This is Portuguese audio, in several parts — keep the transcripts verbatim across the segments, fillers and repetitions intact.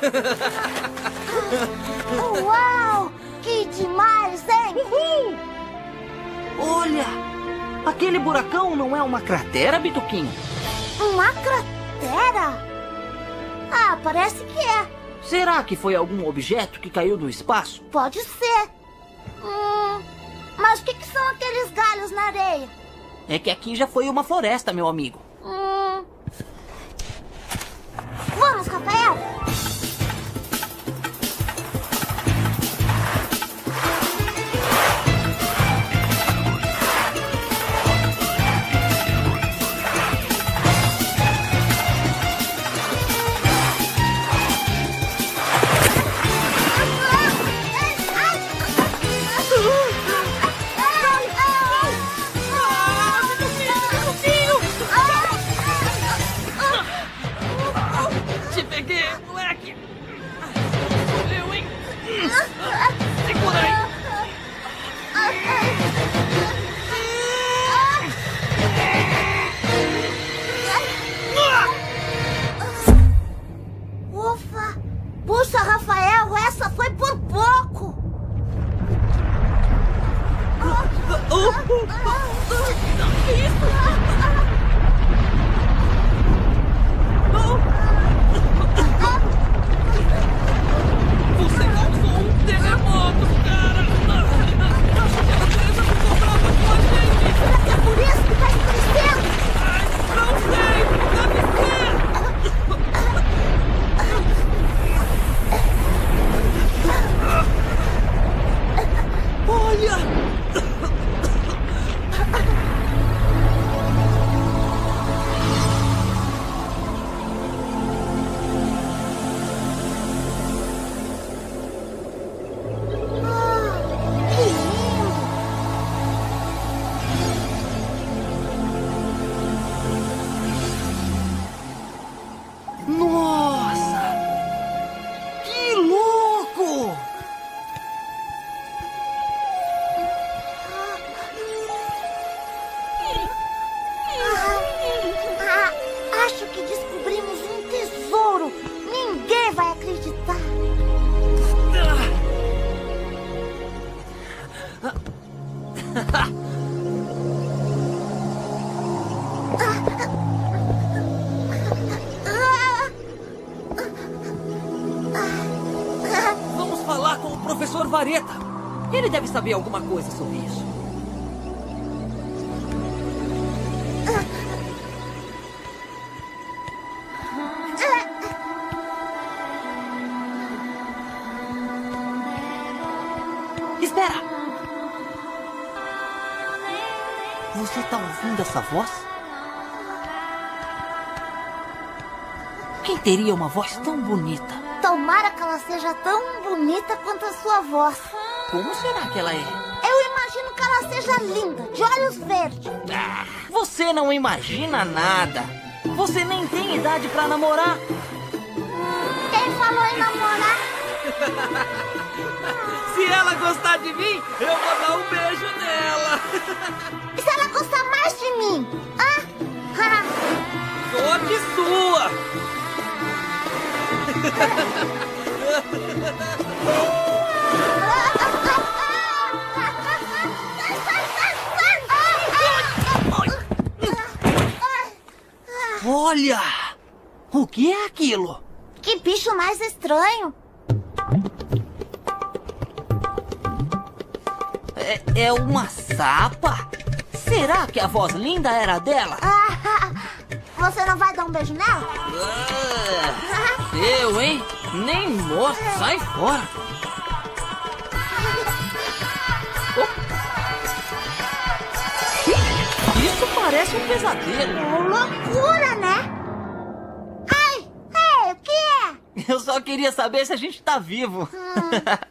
Uau! Que demais, hein? Uhul! Olha! Aquele buracão não é uma cratera, Bituquinho? Uma cratera? Ah, parece que é. Será que foi algum objeto que caiu do espaço? Pode ser. Hum, mas o que, que são aqueles galhos na areia? É que aqui já foi uma floresta, meu amigo. Hum... Vamos, Rafael! Ufa! Puxa, Rafael, essa foi por pouco! Você causou um terremoto, cara! Será que é por isso que tá escurecendo? Ai, não sei! Deve ser! Olha! Nossa! Que louco! Ah, acho que descobrimos um tesouro. Ninguém vai acreditar. Vamos falar com o professor Vareta. Ele deve saber alguma coisa sobre isso. Espera! Você tá ouvindo essa voz? Quem teria uma voz tão bonita? Tomara que ela seja tão bonita quanto a sua voz. Como será que ela é? Eu imagino que ela seja linda, de olhos verdes. Ah, você não imagina nada. Você nem tem idade pra namorar. Quem falou em namorar? Se ela gostar de mim, eu vou dar um beijo nela! E se ela gostar mais de mim? Hã? Sorte sua! Olha! O que é aquilo? Que bicho mais estranho. É, é uma sapa? Será que a voz linda era dela? Ah, você não vai dar um beijo nela? Ah, eu, hein? Nem morto, sai fora. Oh. Isso parece um pesadelo. Loucura, né? Ai, ei, o que é? Eu só queria saber se a gente tá vivo. Hum.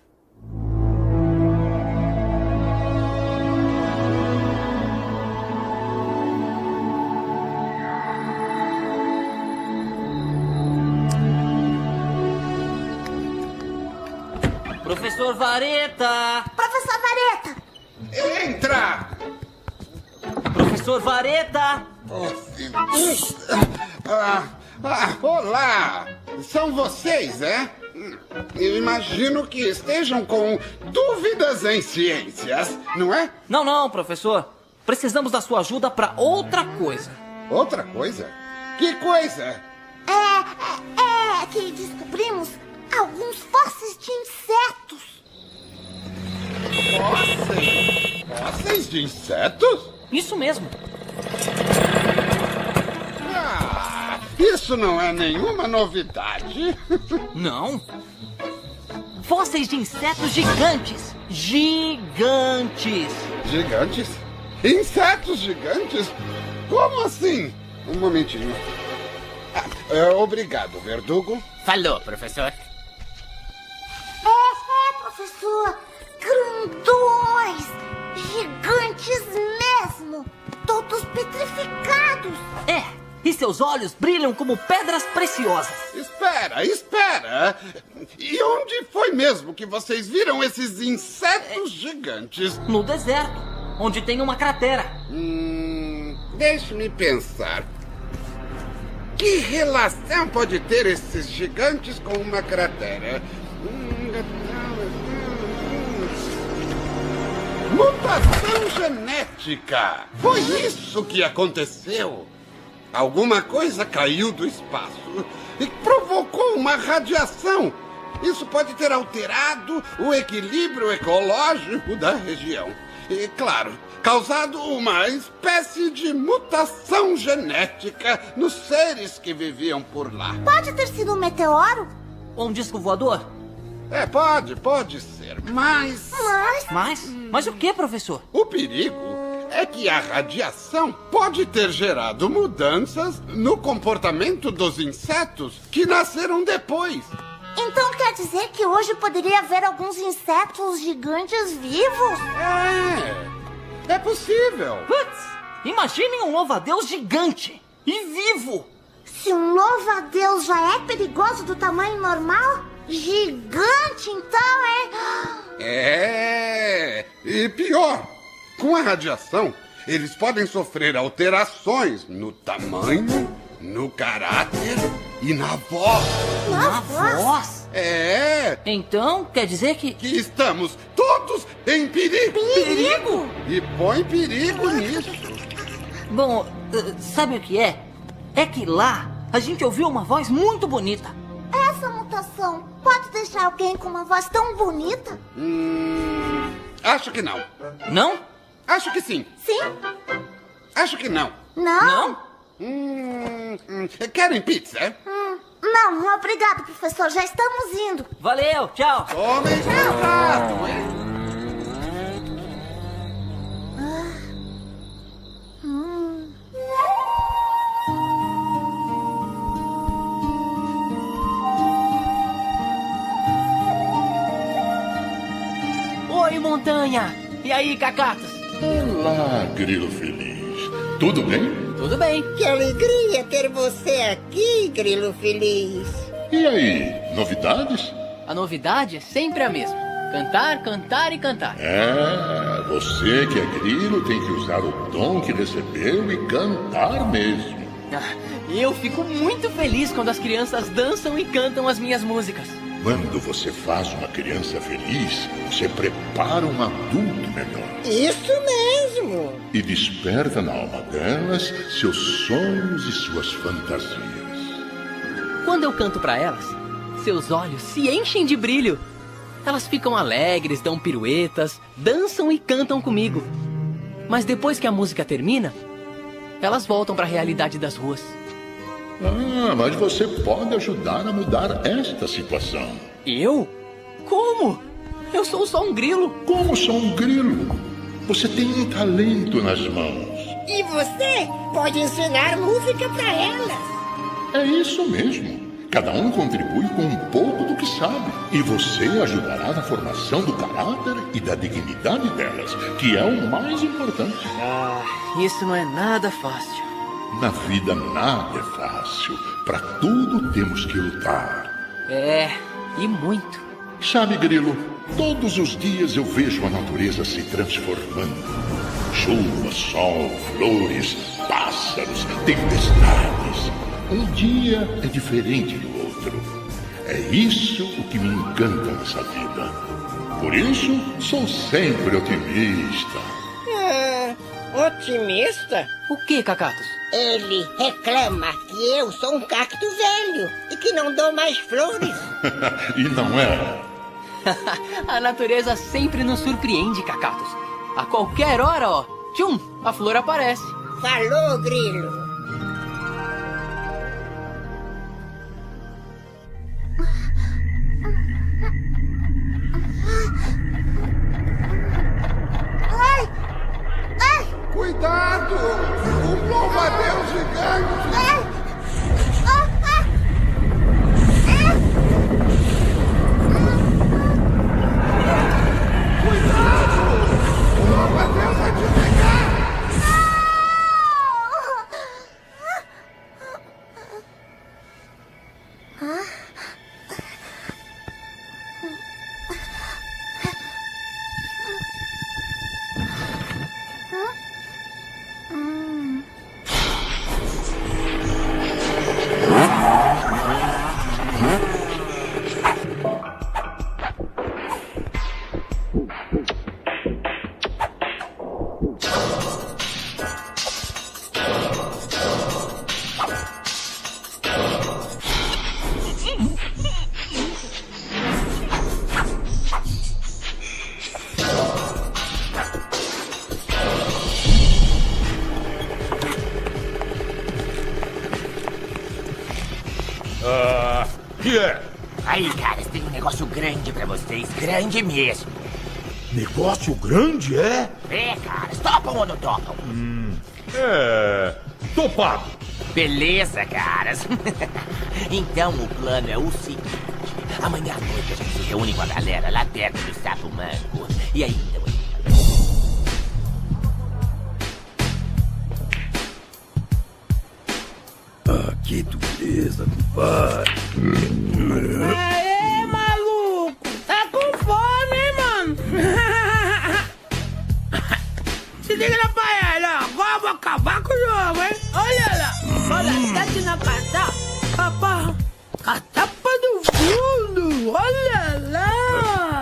Professor Vareta! Professor Vareta! Entra! Professor Vareta! Ah, ah, olá! São vocês, é? Eu imagino que estejam com dúvidas em ciências, não é? Não, não, professor. Precisamos da sua ajuda para outra coisa. Outra coisa? Que coisa? É, é, é que descobrimos alguns fósseis de insetos. Fósseis? Fósseis de insetos? Isso mesmo. Ah, isso não é nenhuma novidade. Não. Fósseis de insetos gigantes. Gigantes. Gigantes? Insetos gigantes? Como assim? Um momentinho. Ah, é, obrigado, Verdugo. Falou, professor. É, é, professor. Grandões. Gigantes mesmo. Todos petrificados. É, e seus olhos brilham como pedras preciosas. Espera, espera. E onde foi mesmo que vocês viram esses insetos gigantes? No deserto, onde tem uma cratera. Hum, deixe-me pensar. Que relação pode ter esses gigantes com uma cratera? Mutação genética! Foi isso que aconteceu! Alguma coisa caiu do espaço e provocou uma radiação. Isso pode ter alterado o equilíbrio ecológico da região. E, claro, causado uma espécie de mutação genética nos seres que viviam por lá. Pode ter sido um meteoro? Ou um disco voador? É, pode, pode ser, mas... Mas... Mas? Mas o que, professor? O perigo é que a radiação pode ter gerado mudanças no comportamento dos insetos que nasceram depois. Então quer dizer que hoje poderia haver alguns insetos gigantes vivos? É, é possível. Putz, imaginem um louva-a-Deus gigante e vivo. Se um louva-a-Deus já é perigoso do tamanho normal, gigante então, hein? É, e pior, com a radiação, eles podem sofrer alterações no tamanho, no caráter e na voz. Na voz? É, Então, quer dizer que... que estamos todos em perigo. Perigo? E põe perigo nisso. Bom, eh, sabe o que é? É que lá a gente ouviu uma voz muito bonita. Essa mutação pode deixar alguém com uma voz tão bonita? Hum, acho que não. Não? Acho que sim. Sim? Acho que não. Não? Não? Hum, hum, querem pizza? Hum, não, obrigado, professor. Já estamos indo. Valeu, tchau. Tomem cuidado, hein? Oi, montanha. E aí, cacatas? Olá, grilo feliz. Tudo bem? Tudo bem. Que alegria ter você aqui, grilo feliz. E aí, novidades? A novidade é sempre a mesma. Cantar, cantar e cantar. É, você que é grilo tem que usar o dom que recebeu e cantar mesmo. Ah, eu fico muito feliz quando as crianças dançam e cantam as minhas músicas. Quando você faz uma criança feliz, você prepara um adulto melhor. Isso mesmo. E desperta na alma delas seus sonhos e suas fantasias. Quando eu canto pra elas, seus olhos se enchem de brilho. Elas ficam alegres, dão piruetas, dançam e cantam comigo. Mas depois que a música termina, elas voltam pra realidade das ruas. Ah, mas você pode ajudar a mudar esta situação. Eu? Como? Eu sou só um grilo. Como só um grilo? Você tem um talento nas mãos. E você pode ensinar música para elas. É isso mesmo. Cada um contribui com um pouco do que sabe. E você ajudará na formação do caráter e da dignidade delas, que é o mais importante. Ah, isso não é nada fácil. Na vida nada é fácil. Para tudo temos que lutar. É, e muito. Sabe, grilo, todos os dias eu vejo a natureza se transformando. Chuva, sol, flores, pássaros, tempestades. Um dia é diferente do outro. É isso o que me encanta nessa vida. Por isso, sou sempre otimista. Ah, otimista? O que, Cacatus? Ele reclama que eu sou um cacto velho e que não dou mais flores. E não é? A natureza sempre nos surpreende, Cacatus. A qualquer hora, ó, tchum, a flor aparece. Falou, Grilo. Ai! Ai! Cuidado! Um louva-a-Deus gigante! Ai! Ah, ah! Ah! Cuidado! O louva-a-Deus vai te pegar! Ah, que é? Aí, caras, tem um negócio grande pra vocês. Grande mesmo. Negócio grande, é? É, caras, topam ou não topam? Hum, é... Topado. Beleza, caras. Então, o plano é o seguinte. Amanhã à noite a gente se reúne com a galera lá perto do Sapo Manco. E aí, então... Ah, que dureza, compadre. Aê, maluco! Tá com fome, hein, mano? Se liga na paella, ó. Agora eu vou acabar com o jogo, hein? Olha lá. Olha, tá aqui na cata. Capa. Catapa do fundo. Olha lá.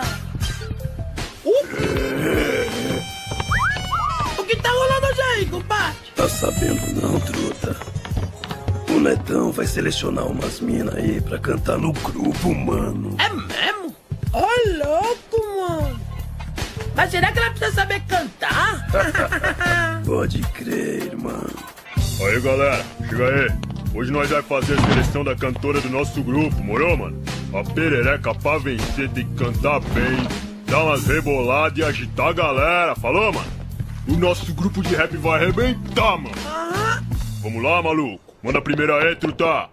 Uh. O que tá rolando hoje aí, compadre? Tá sabendo não, truta? O Netão vai selecionar umas minas aí pra cantar no grupo, mano. É mesmo? Ô, louco, mano. Mas será que ela precisa saber cantar? Pode crer, irmão. Aí, galera, chega aí. Hoje nós vamos fazer a seleção da cantora do nosso grupo, morou, mano? A perereca pra vencer tem que cantar bem, dar umas reboladas e agitar a galera, falou, mano? O nosso grupo de rap vai arrebentar, mano. Aham. Vamos lá, maluco. Manda a primeira aí, truta.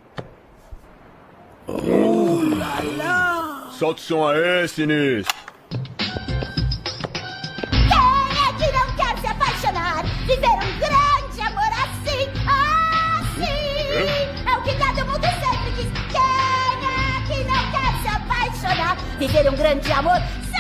Oh, lá, lá. Solta o som aí, sinistro. Quem é que não quer se apaixonar? Viver um grande amor assim, assim. É, é o que todo mundo sempre diz. Quem é que não quer se apaixonar? Viver um grande amor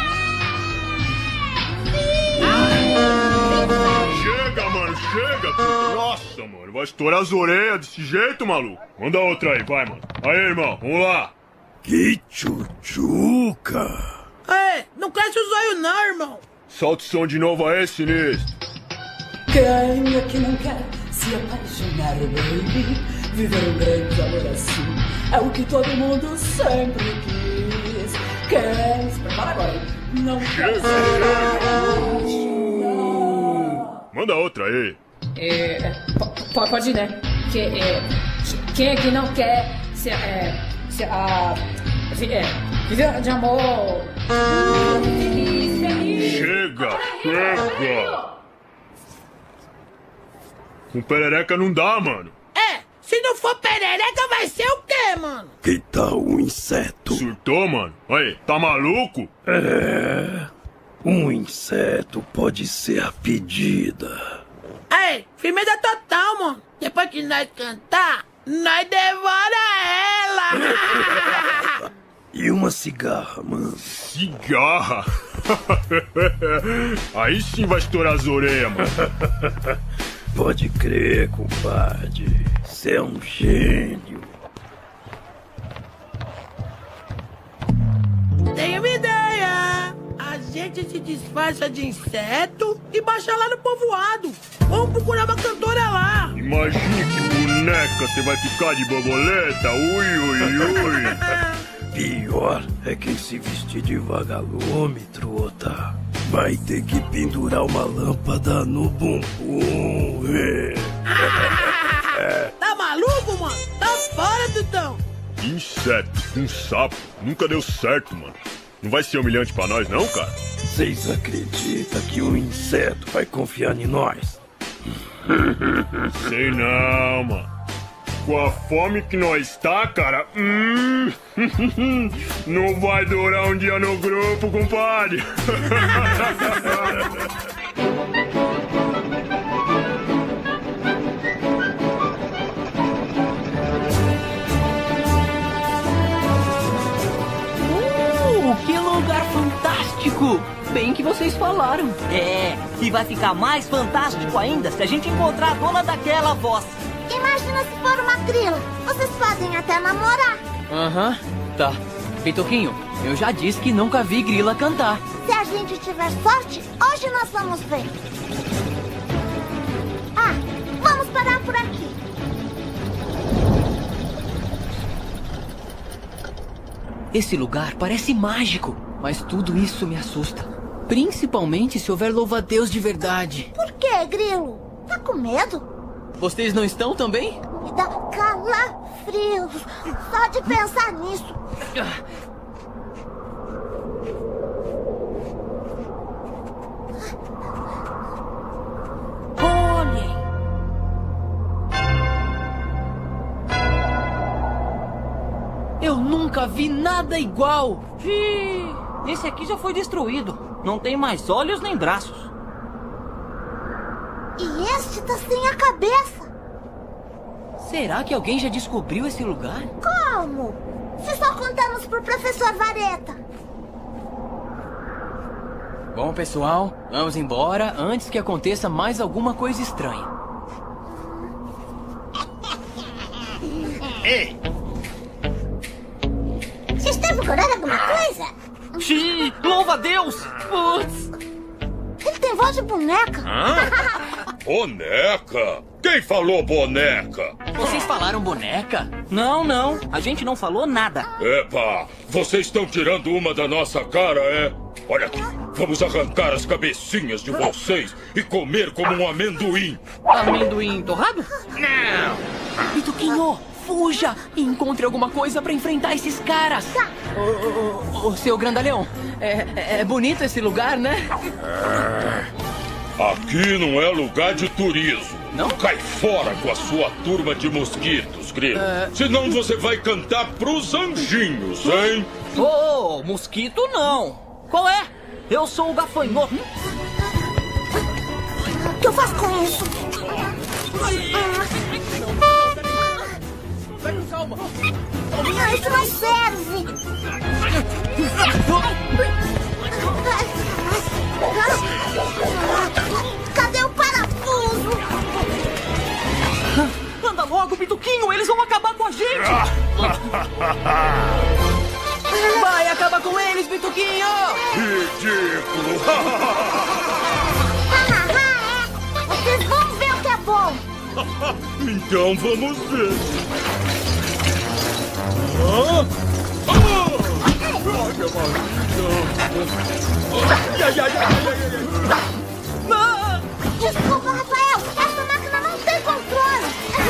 Chega, mano, chega, truta. Nossa, mano, vai estourar as orelhas desse jeito, maluco. Manda outra aí, vai, mano. Aí, irmão, vamos lá. Que tchutchuca. Ei, não cresce os olhos não, irmão. Solta o som de novo aí, sinistro. Quem é que não quer se apaixonar, baby? Viver um grande amor assim é o que todo mundo sempre quis. Quer se prepara agora, hein? Não quer se apaixonar. Manda outra aí. É, p- pode ir, né? Que, é, quem é que não quer se, é, se a, é, viver de amor? Feliz, feliz. Chega, chega. Com perereca não dá, mano. É, se não for perereca vai ser o quê, mano? Que tal um inseto? Surtou, mano? Aí, tá maluco? É... Um inseto pode ser a pedida. Ei, firmeza total, mano. Depois que nós cantar, nós devora ela. E uma cigarra, mano. Cigarra? Aí sim vai estourar as orelhas, mano. Pode crer, compadre. Você é um gênio. gente se disfarça de inseto e baixa lá no povoado. Vamos procurar uma cantora lá. Imagine que boneca você vai ficar de borboleta. Ui, ui, ui. Pior é quem se vestir de vagalume, truta. Vai ter que pendurar uma lâmpada no bumbum. Ah, tá maluco, mano? Tá fora, Tutão. Inseto, um sapo. Nunca deu certo, mano. Não vai ser humilhante pra nós, não, cara? Vocês acreditam que um inseto vai confiar em nós? Sei não, mano. Com a fome que nós tá, cara, hum, não vai durar um dia no grupo, compadre. Uh, que lugar fantástico! Bem que vocês falaram. É, e vai ficar mais fantástico ainda se a gente encontrar a dona daquela voz. Imagina se for uma grila. Vocês podem até namorar. Aham, uhum, tá. Pitoquinho, eu já disse que nunca vi grila cantar. Se a gente tiver sorte, hoje nós vamos ver. Ah, vamos parar por aqui. Esse lugar parece mágico, mas tudo isso me assusta. Principalmente se houver louva-a-Deus de verdade. Por que, grilo? Tá com medo? Vocês não estão também? Me dá calafrios só de pensar nisso. Olhem! Eu nunca vi nada igual. Ih, esse aqui já foi destruído. Não tem mais olhos nem braços. E este tá sem a cabeça. Será que alguém já descobriu esse lugar? Como? Se só contamos pro professor Vareta. Bom, pessoal, vamos embora antes que aconteça mais alguma coisa estranha. Ei! Você está procurando alguma coisa? Xiii, louva a Deus! Putz! Ele tem voz de boneca. Hã? Boneca? Quem falou boneca? Vocês falaram boneca? Não, não. A gente não falou nada. Epa, vocês estão tirando uma da nossa cara, é? Olha aqui, vamos arrancar as cabecinhas de vocês e comer como um amendoim. Amendoim torrado? Não! Pitoquinho, fuja e encontre alguma coisa pra enfrentar esses caras. Tá. Ô, ô, ô, seu grandalhão, é, é bonito esse lugar, né? Aqui não é lugar de turismo. Não? Cai fora com a sua turma de mosquitos, grilo. Uh... Senão você vai cantar pros anjinhos, hein? Ô, oh, mosquito não. Qual é? Eu sou o gafanhoto. O que eu faço com isso? Calma. Não, isso não serve. Cadê o parafuso? Anda logo, Pituquinho, eles vão acabar com a gente. Vai acabar com eles, Pituquinho! Ridículo! Vocês vão ver o que é bom. Então vamos ver. Ah? Ah! Olha, ah! Desculpa, Rafael. Essa máquina não tem controle.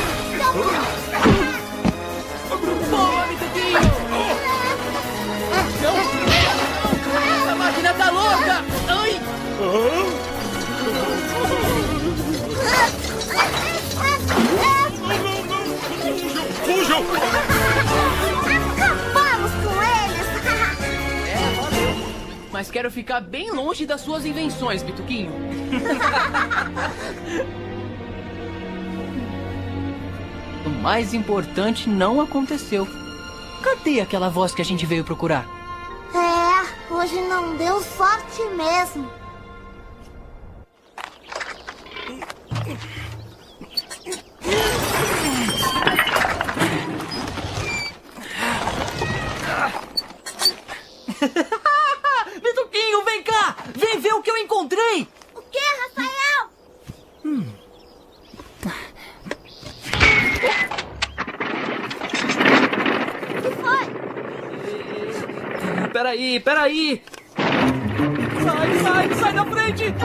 Boa, Pituquinho! Não! A máquina tá louca! Ai! Fujam! Acabamos com eles! É, valeu. Mas quero ficar bem longe das suas invenções, Pituquinho. O mais importante não aconteceu. Cadê aquela voz que a gente veio procurar? É, hoje não deu sorte mesmo. Pituquinho, vem cá! encontrei! O que, Rafael? Hum. O que foi? Peraí, peraí! Sai, sai, sai da frente!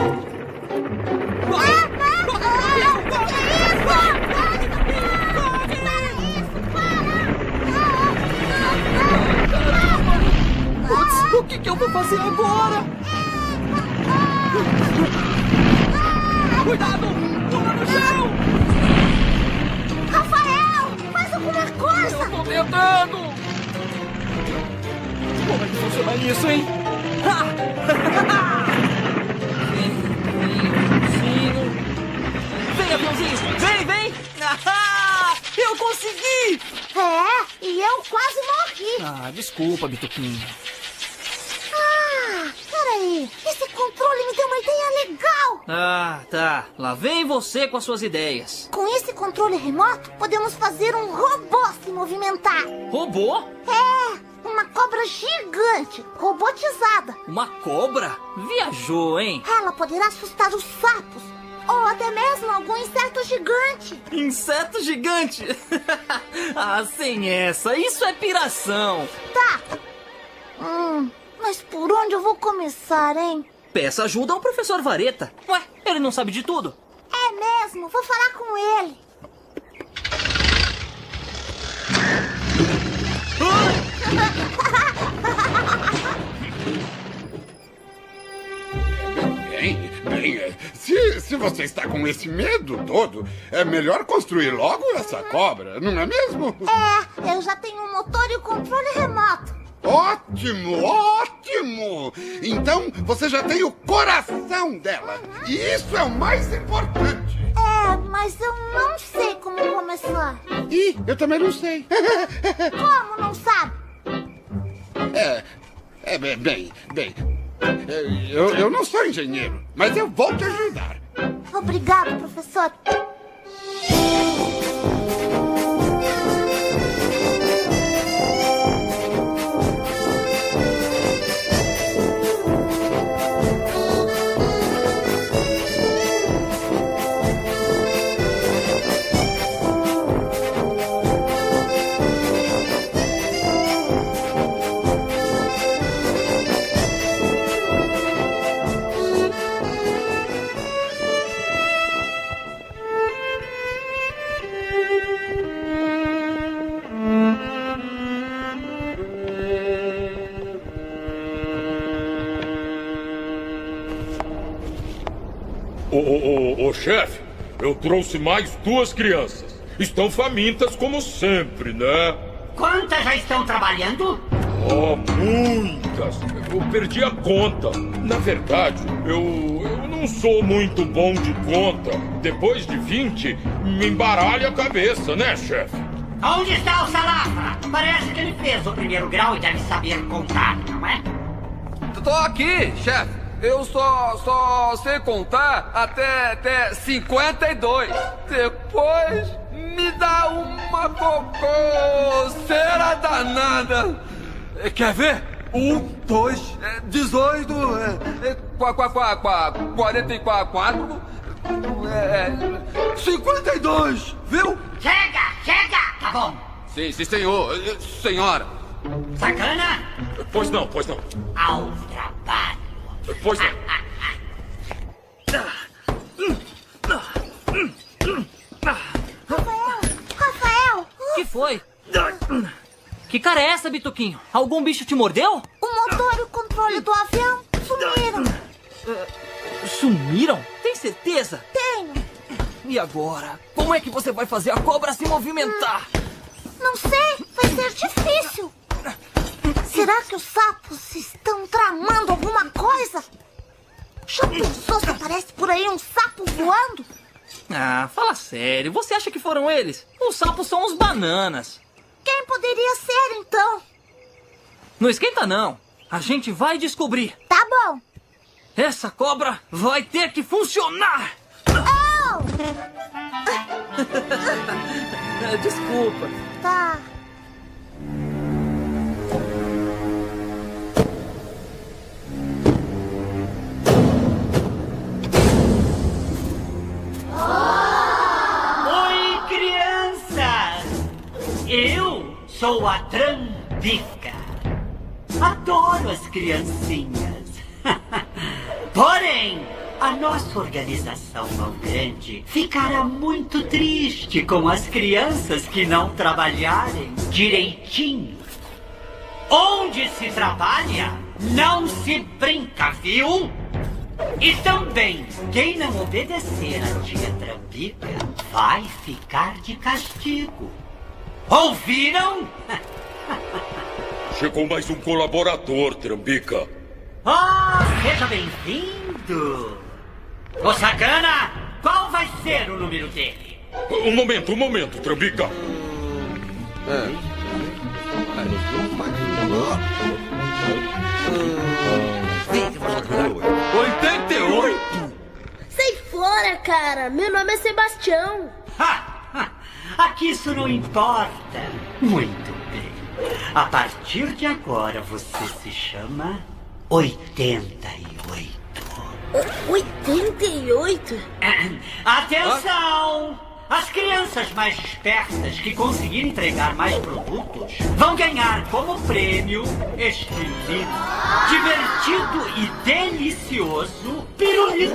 Putz, o que, que eu vou fazer agora? Cuidado! Pula no chão! Rafael, faz alguma coisa! Eu tô tentando! Como é que funciona isso, hein? Ha! Vem, vem, vem, aviãozinho! Vem, vem! Ah, eu consegui! É, e eu quase morri. Ah, desculpa, Bituquinho. Ah, peraí. Esse controle me deu uma ideia legal. Ah, tá. Lá vem você com as suas ideias. Com esse controle remoto, podemos fazer um robô se movimentar. Robô? É, uma cobra gigante, robotizada. Uma cobra? Viajou, hein? Ela poderá assustar os sapos. Ou até mesmo algum inseto gigante. Inseto gigante? Ah, sem essa. Isso é piração. Tá. Hum, mas por onde eu vou começar, hein? Peça ajuda ao professor Vareta. Ué, ele não sabe de tudo. É mesmo. Vou falar com ele. Bem, bem, se, se você está com esse medo todo, é melhor construir logo essa cobra, não é mesmo? É, eu já tenho um motor e o controle remoto. Ótimo, ótimo! Então você já tem o coração dela. E isso é o mais importante. É, mas eu não sei como começar. Ih, eu também não sei. Como não sabe? É, é bem, bem, bem. Eu, eu não sou engenheiro, mas eu vou te ajudar. Obrigado, professor. Ô, ô, ô, ô, chefe, eu trouxe mais duas crianças. Estão famintas como sempre, né? Quantas já estão trabalhando? Oh, muitas. Eu perdi a conta. Na verdade, eu, eu não sou muito bom de conta. Depois de vinte, me embaralha a cabeça, né, chefe? Onde está o Salafra? Parece que ele fez o primeiro grau e deve saber contar, não é? Tô aqui, chefe. Eu só, só sei contar até, até cinquenta e dois. Depois me dá uma coceira danada. Quer ver? Um, dois, dezoito, quarenta e quatro, cinquenta e dois, viu? Chega, chega, tá bom. Sim, sim, senhor, senhora. Sacana? Pois não, pois não. Ao trabalho. Pois não. Rafael! Rafael! O que foi? Que cara é essa, Bituquinho? Algum bicho te mordeu? O motor e o controle do avião sumiram. Uh, sumiram? Tem certeza? Tenho. E agora? Como é que você vai fazer a cobra se movimentar? Não sei, vai ser difícil. Será que os sapos estão tramando alguma coisa? Já pensou se aparece por aí um sapo voando? Ah, fala sério. Você acha que foram eles? Os sapos são os bananas. Quem poderia ser, então? Não esquenta, não. A gente vai descobrir. Tá bom. Essa cobra vai ter que funcionar. Oh! Desculpa. Tá. sou a Trambica. Adoro as criancinhas. Porém, a nossa organização Mão Grande ficará muito triste com as crianças que não trabalharem direitinho. Onde se trabalha, não se brinca, viu? E também, quem não obedecer a tia Trambica vai ficar de castigo. Ouviram? Chegou mais um colaborador, Trambica. Oh, seja bem-vindo. Ô, Sakana, qual vai ser o número dele? Um momento, um momento, Trambica. É. oitenta e oito! Sai fora, cara! Meu nome é Sebastião! Aqui isso não importa. Muito bem. A partir de agora você se chama oitenta e oito. oitenta e oito? Atenção! As crianças mais espertas que conseguirem entregar mais produtos vão ganhar como prêmio este lindo, divertido e delicioso pirulito.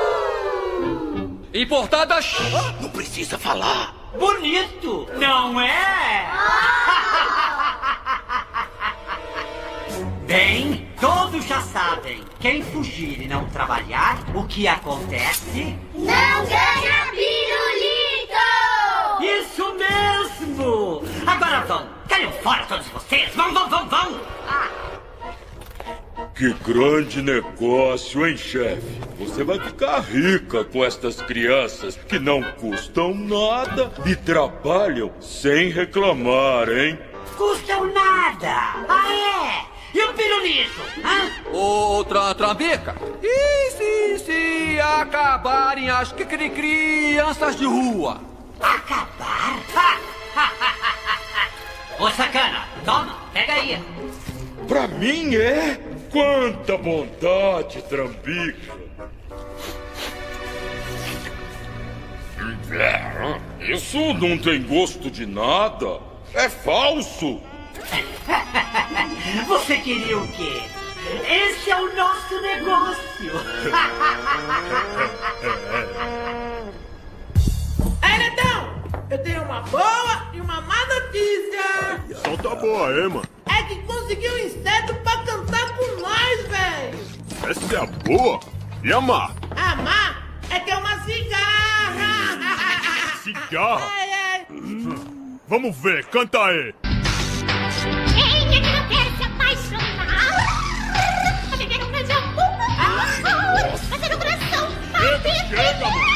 Importadas? Não precisa falar. Bonito, não é? Bem, todos já sabem. Quem fugir e não trabalhar, o que acontece? Não ganha pirulito! Isso mesmo! Agora vão! Caiam fora todos vocês! Vão, vão, vão, vão! Ah. Que grande negócio, hein, chefe? Você vai ficar rica com estas crianças que não custam nada e trabalham sem reclamar, hein? Custam nada! Ah, é? E o pirulito? Hã? Ô, tra Trambica, e se, se acabarem as cri -cri crianças de rua? Acabar? Ô, Sakana, toma, pega aí. Pra mim é? Quanta bondade, Trambica. Isso não tem gosto de nada. É falso. Você queria o quê? Esse é o nosso negócio. Ei, Netão! Eu tenho uma boa e uma má notícia. Solta a boa aí, mano. É que consegui um inseto pra cantar com nós, velho. Essa é a boa? E a má? A má é que é uma cigarra. Cigarra? É, é. Vamos ver, canta aí. Quem é que não quer se apaixonar? A viver um grande amor, fazer um coração. Chega, mano.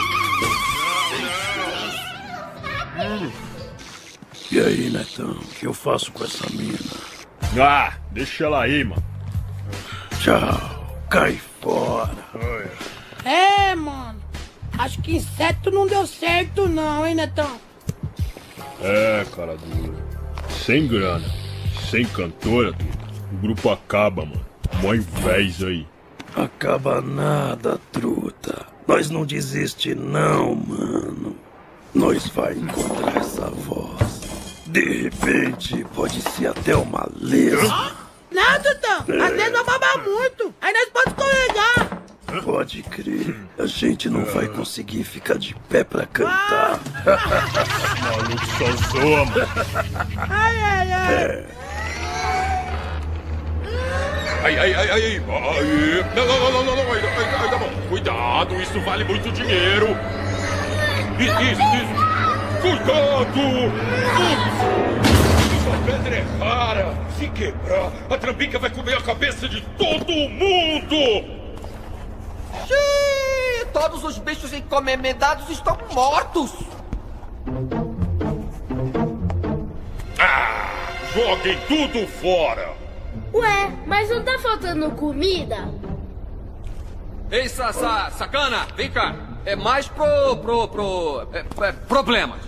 E aí, Netão, o que eu faço com essa mina? Ah, deixa ela aí, mano. Tchau, cai fora. É, mano. Acho que inseto não deu certo não, hein, Netão? É, cara dura. Sem grana, sem cantora, o grupo acaba, mano. Mó invés aí. Acaba nada, truta. Nós não desiste não, mano. Nós vai encontrar essa voz. De repente, pode ser até uma lesma. Não, Tutão. É. Às vezes vai babar muito. Aí nós podemos escorregar. Pode crer. A gente não vai conseguir ficar de pé pra cantar. Maluco só zoa, mano. Ai, ai, ai. É. Ai, ai, ai, ai, ai. Não, não, não, não, não, não. Ai, ai, ai, tá bom. Cuidado, isso vale muito dinheiro. Isso, isso, isso. Cuidado! Ups! Essa pedra é rara. Se quebrar, a Trambica vai comer a cabeça de todo mundo! Xiii, todos os bichos encomendados estão mortos! Ah, joguem tudo fora! Ué, mas não tá faltando comida? Ei, sa, sa, Sakana, vem cá. É mais pro... pro... pro... É, é, problemas.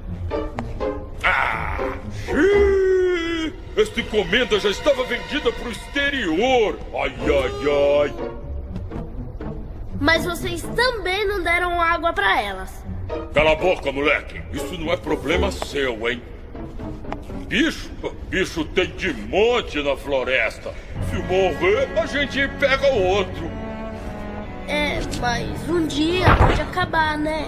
Ah! Xiii, esta encomenda já estava vendida pro exterior! Ai, ai, ai! Mas vocês também não deram água pra elas. Cala a boca, moleque! Isso não é problema seu, hein? bicho? Bicho tem de monte na floresta. Se morrer, a gente pega outro. É, mas um dia pode acabar, né?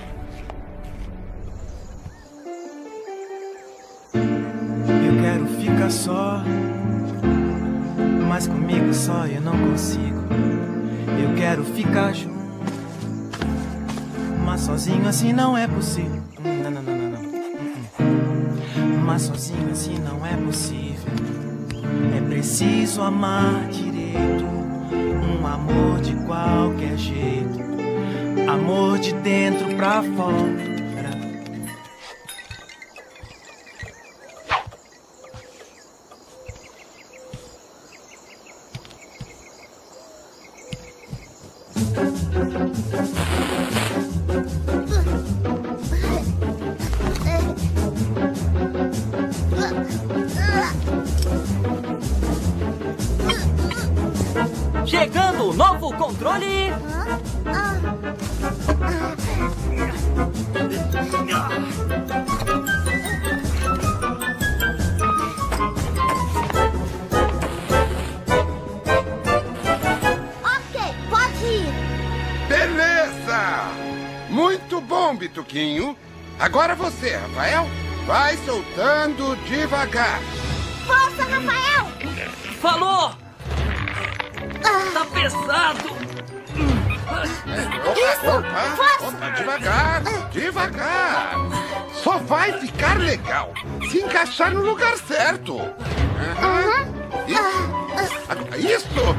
Eu quero ficar só, mas comigo só eu não consigo. Eu quero ficar junto, mas sozinho assim não é possível. Não, não, não, não, não. Mas sozinho assim não é possível. É preciso amar direito, um amor de qualquer jeito, amor de dentro pra fora. Chegando o novo controle! Ok, pode ir. Beleza! Muito bom, Bituquinho. Agora você, Rafael. Vai soltando devagar. Força, Rafael! Falou! Tá pesado! Opa, opa, opa, devagar, devagar. Só vai ficar legal se encaixar no lugar certo. Uhum. Isso. Isso.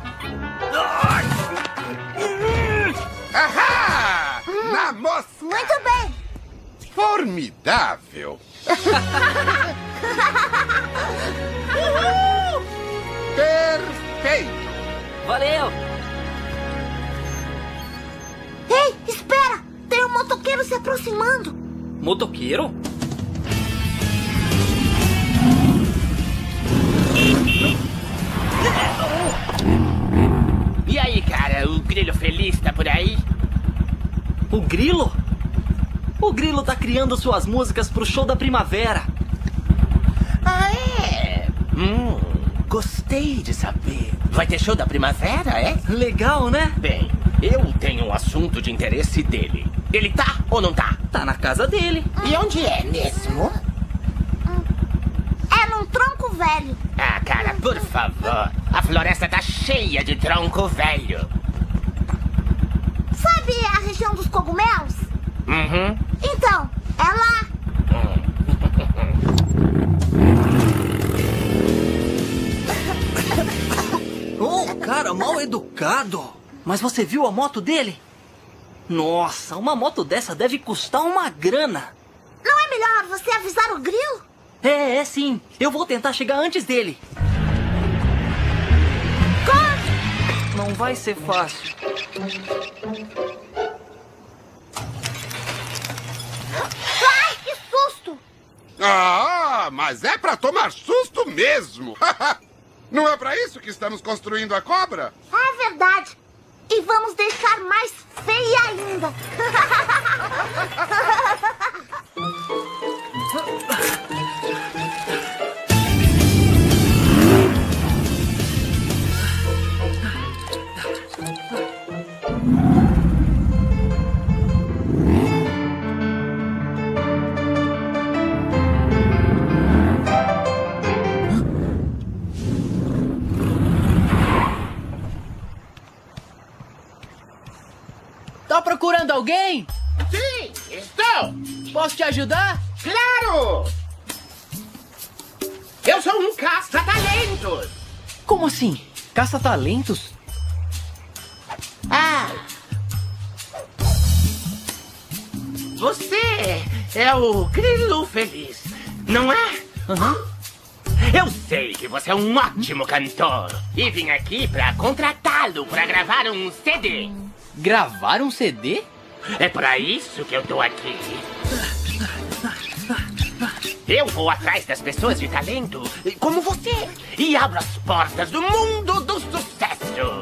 Ahá! Na mosca! Muito bem! Formidável! Uhul! Perfeito! Valeu! Ei, espera! Tem um motoqueiro se aproximando! Motoqueiro? E aí, cara, o Grilo Feliz tá por aí? O Grilo? O Grilo tá criando suas músicas pro show da primavera. Ah, é? Hum, gostei de saber. Vai ter show da primavera, é? Legal, né? Bem, eu tenho um assunto de interesse dele. Ele tá ou não tá? Tá na casa dele. E onde é mesmo? É num tronco velho. Ah, cara, por favor. A floresta tá cheia de tronco velho. Sabe a região dos cogumelos? Uhum. Então, é lá. Oh, cara mal educado. Mas você viu a moto dele? Nossa, uma moto dessa deve custar uma grana. Não é melhor você avisar o Grilo? É, é sim. Eu vou tentar chegar antes dele. Corre! Não vai ser fácil. Ai, que susto! Ah, mas é pra tomar susto mesmo. Não é pra isso que estamos construindo a cobra? É verdade. E vamos deixar mais feia ainda. Tá procurando alguém? Sim, estou! Posso te ajudar? Claro! Eu sou um caça-talentos! Como assim? Caça-talentos? Ah! Você é o Grilo Feliz, não é? Aham. Uhum. Eu sei que você é um ótimo cantor e vim aqui pra contratá-lo pra gravar um C D. Gravar um C D? É pra isso que eu tô aqui. Eu vou atrás das pessoas de talento, como você, e abro as portas do mundo do sucesso.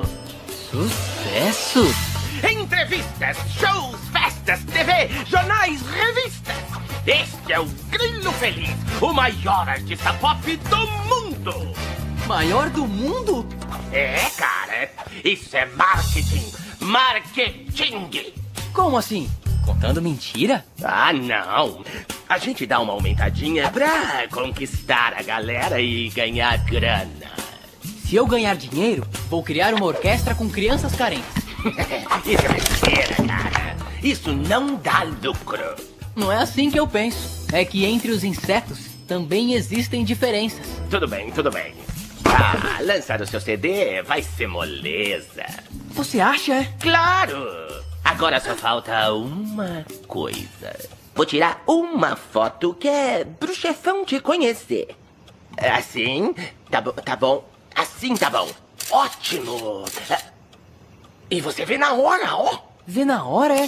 Sucesso? Entrevistas, shows, festas, T V, jornais, revistas. Este é o Grilo Feliz, o maior artista pop do mundo. Maior do mundo? É, cara. Isso é marketing. Marketing. Como assim? Contando mentira? Ah, não. A gente dá uma aumentadinha pra conquistar a galera e ganhar grana. Se eu ganhar dinheiro, vou criar uma orquestra com crianças carentes. Isso é mentira, cara. Isso não dá lucro. Não é assim que eu penso. É que entre os insetos também existem diferenças. Tudo bem, tudo bem. Ah, lançar o seu C D vai ser moleza. Você acha? Claro! Agora só falta uma coisa. Vou tirar uma foto que é pro chefão te conhecer. Assim? Tá bom, tá bom. Assim tá bom. Ótimo! E você vê na hora, ó. Vê na hora, é?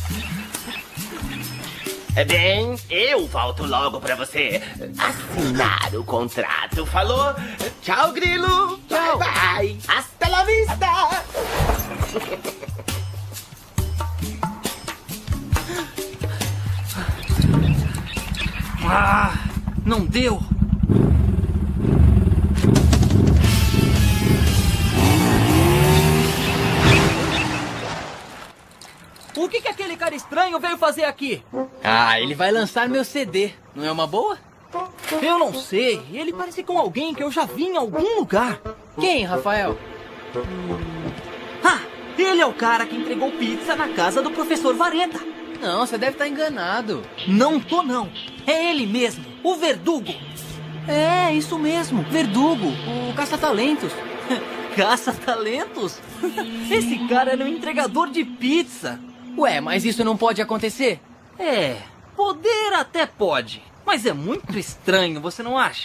Bem, eu volto logo pra você assinar o contrato. Falou? Tchau, Grilo. Tchau. Bye, bye. Hasta la vista. Ah, não deu. O que, que aquele cara estranho veio fazer aqui? Ah, ele vai lançar meu C D. Não é uma boa? Eu não sei. Ele parece com alguém que eu já vi em algum lugar. Quem, Rafael? Ah, ele é o cara que entregou pizza na casa do professor Varenta. Não, você deve estar enganado. Não tô, não. É ele mesmo, o Verdugo. É, isso mesmo, Verdugo, o caça-talentos. Caça-talentos? Esse cara era um entregador de pizza. Ué, mas isso não pode acontecer? É, poder até pode. Mas é muito estranho, você não acha?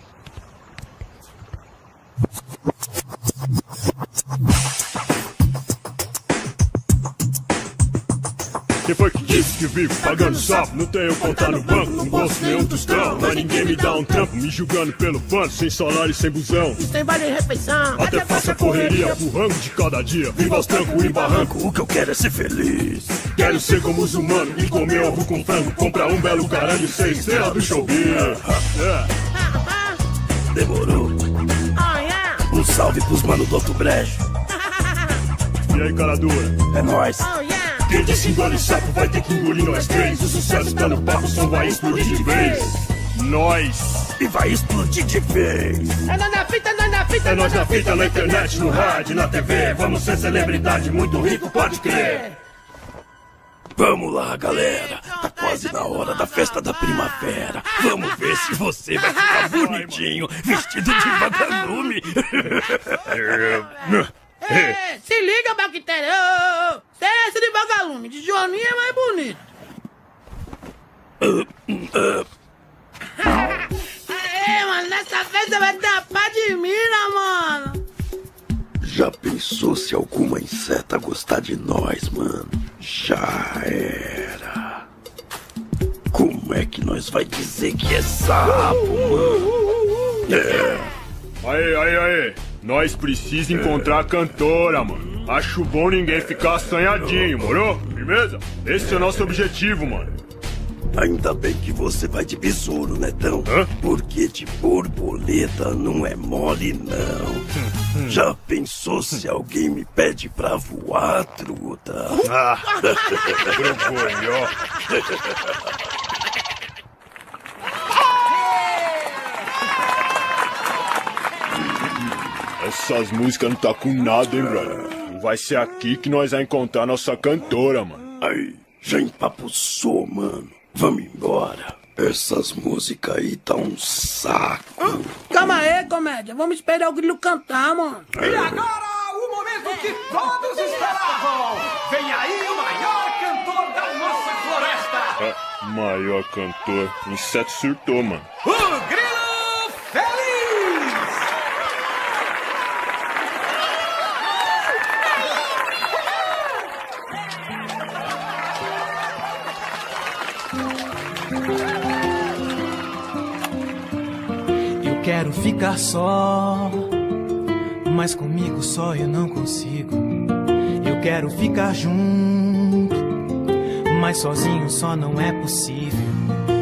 Quem foi que disse que vivo pagando sapo? Não tenho conta no banco, não gosto nenhum tostão. Mas ninguém me dá um trampo, me julgando pelo pano. Sem salário e sem busão, sem vale refeição. Até faço a correria pro rango de cada dia. Viva aos trancos e barranco, o que eu quero é ser feliz. Quero ser como os humanos e comer ovo com frango. Comprar um belo caralho sem estrela do showbiz. É. Demorou. Um salve pros manos do outro brejo. E aí, cara dura? É nóis. Quem disse engole sapo vai ter que engolir nós três. O sucesso tá no papo, o som vai explodir de vez. Nós. E vai explodir de vez. É nós na fita, nós na fita. É nós na fita, na internet, no rádio, na T V. Vamos ser celebridade, muito rico, pode crer. Vamos lá, galera. Tá quase na hora da festa da primavera. Vamos ver se você vai ficar bonitinho, vestido de vagalume. É, se liga, bactéria! Você é esse de vagalume, de Joaninha é mais bonito. Uh, uh. Aê, mano, nessa festa vai ter uma pá de mina, mano. Já pensou se alguma inseta gostar de nós, mano? Já era. Como é que nós vai dizer que é sapo, mano? É. Aê, aê, aê. Nós precisamos encontrar a cantora, mano. Acho bom ninguém ficar assanhadinho, moro? Firmeza? Esse é o nosso objetivo, mano. Ainda bem que você vai de besouro, Netão. Hã? Porque de borboleta não é mole, não. Já pensou se alguém me pede pra voar, truta? Ah, brocolhó. Essas músicas não tá com nada, hein, brother? Não vai ser aqui que nós vamos encontrar nossa cantora, mano. Aí, já empapuçou, mano. Vamos embora. Essas músicas aí tá um saco. Calma aí, comédia. Vamos esperar o Grilo cantar, mano. E agora, o momento que todos esperavam. Vem aí o maior cantor da nossa floresta. É, maior cantor. Inseto surtou, mano. O Grilo Feliz! Eu quero ficar só, mas comigo só eu não consigo. Eu quero ficar junto, mas sozinho só não é possível.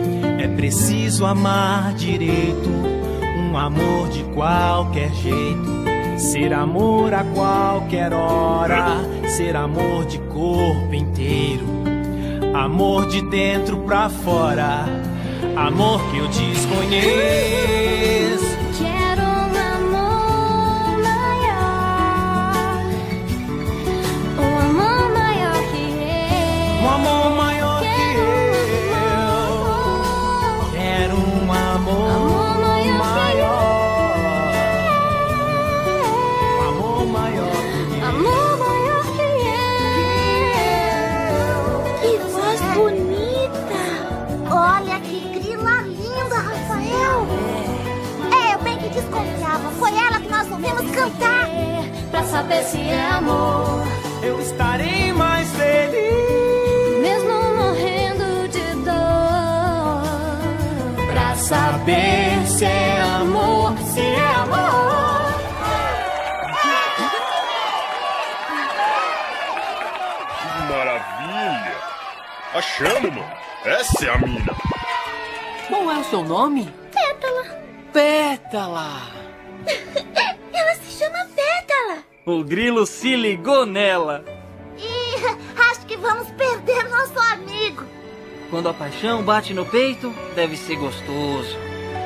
preciso amar direito, um amor de qualquer jeito. Ser amor a qualquer hora, ser amor de corpo inteiro. Amor de dentro pra fora, amor que eu desconheço. Quero um amor maior, um amor maior que eu. Um amor maior que eu. Quero um amor, amor maior, maior. Um amor maior que eu. Amor maior que eu. Que voz bonita. Olha que grila linda, Rafael. É, eu bem que desconfiava. Foi ela que nós ouvimos cantar. Pra saber se é amor, eu estarei mais feliz, mesmo morrendo de dor. Pra saber se é amor, se é amor. Que maravilha! Achamos, mano. Essa é a mina. Qual é o seu nome? Pétala. Pétala. Ela se chama Pétala. O grilo se ligou nela. E acho que vamos perder nosso amigo. Quando a paixão bate no peito, deve ser gostoso.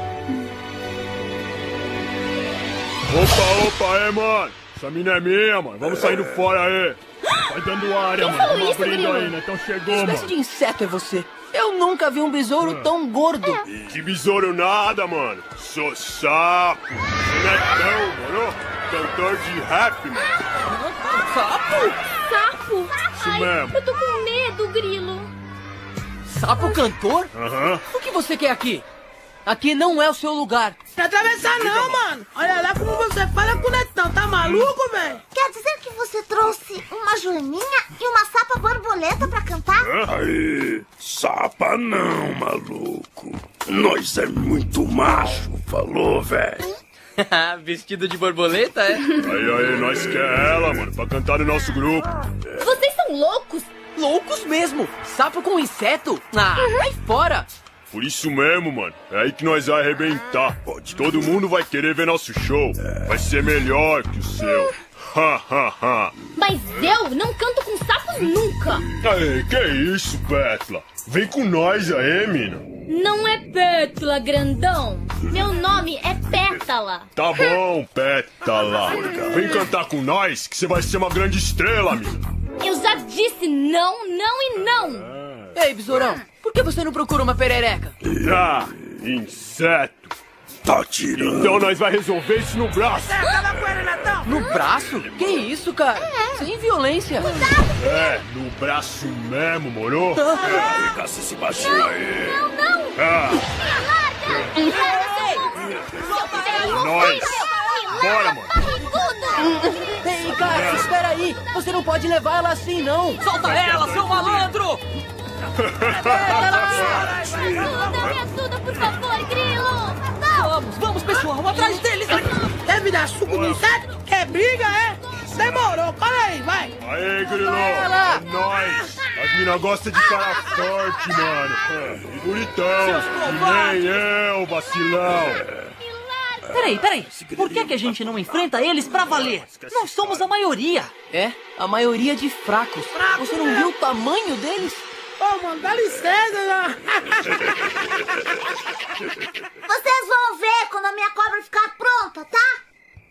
Opa, opa, é, mano. Essa mina é minha, mano. Vamos saindo fora aí. Vai dando área, Quem mano. falou Vamos isso, abrindo grilo? aí, né? Então chegou, Que espécie mano. de inseto é você? Eu nunca vi um besouro tão gordo. Que besouro nada, mano. Sou sapo. Genetão, mano. Cantor de rap, mano. Sapo? Sapo? Isso Ai, mesmo. eu tô com medo, grilo. Sapo cantor? Aham. O que você quer aqui? Aqui não é o seu lugar. Não atravessar não, mano. Olha lá como você fala com o Netão. Tá maluco, velho? Quer dizer que você trouxe uma joaninha e uma sapa borboleta pra cantar? Aí, sapa não, maluco. Nós é muito macho, falou, velho? Vestido de borboleta, é? Aí, aí, nós quer ela, mano, pra cantar no nosso grupo. Vocês são loucos? Loucos mesmo. Sapo com inseto? Ah, vai fora. Por isso mesmo, mano. É aí que nós vai arrebentar. Todo mundo vai querer ver nosso show. Vai ser melhor que o seu. Ha, ha, ha. Mas eu não canto com sapos nunca. Aí, que isso, Pétala? Vem com nós aí, mina. Não é Pétala, grandão. Meu nome é Pétala. Tá bom, Pétala. Vem cantar com nós que você vai ser uma grande estrela, mina. Eu já disse não, não e não. Ei, besourão, por que você não procura uma perereca? Ah, inseto. Tá tirando. Então nós vai resolver isso no braço. No braço? Que isso, cara? Sem violência. É, no braço mesmo, moro? Fica-se esse baixinho aí. Não, não. Ah, nós. Bora, mano. Ei, cara, espera aí. Você não pode levar ela assim, não. Solta ela, seu malandro! Ajuda, me ajuda, por favor, grilo. Não. Vamos, vamos, pessoal, atrás deles. Quer virar suco de inseto? Quer briga, é? Demorou, cola aí, vai. Aê, Grilo. É nóis. As minas gostam de cara forte, mano. E bonitão. Que nem eu, vacilão. Peraí, peraí. Por que, que a gente não enfrenta eles pra valer? Nós somos a maioria. É, a maioria de fracos. Você não viu o tamanho deles? Ô, mano, dá licença, né? Vocês vão ver quando a minha cobra ficar pronta, tá?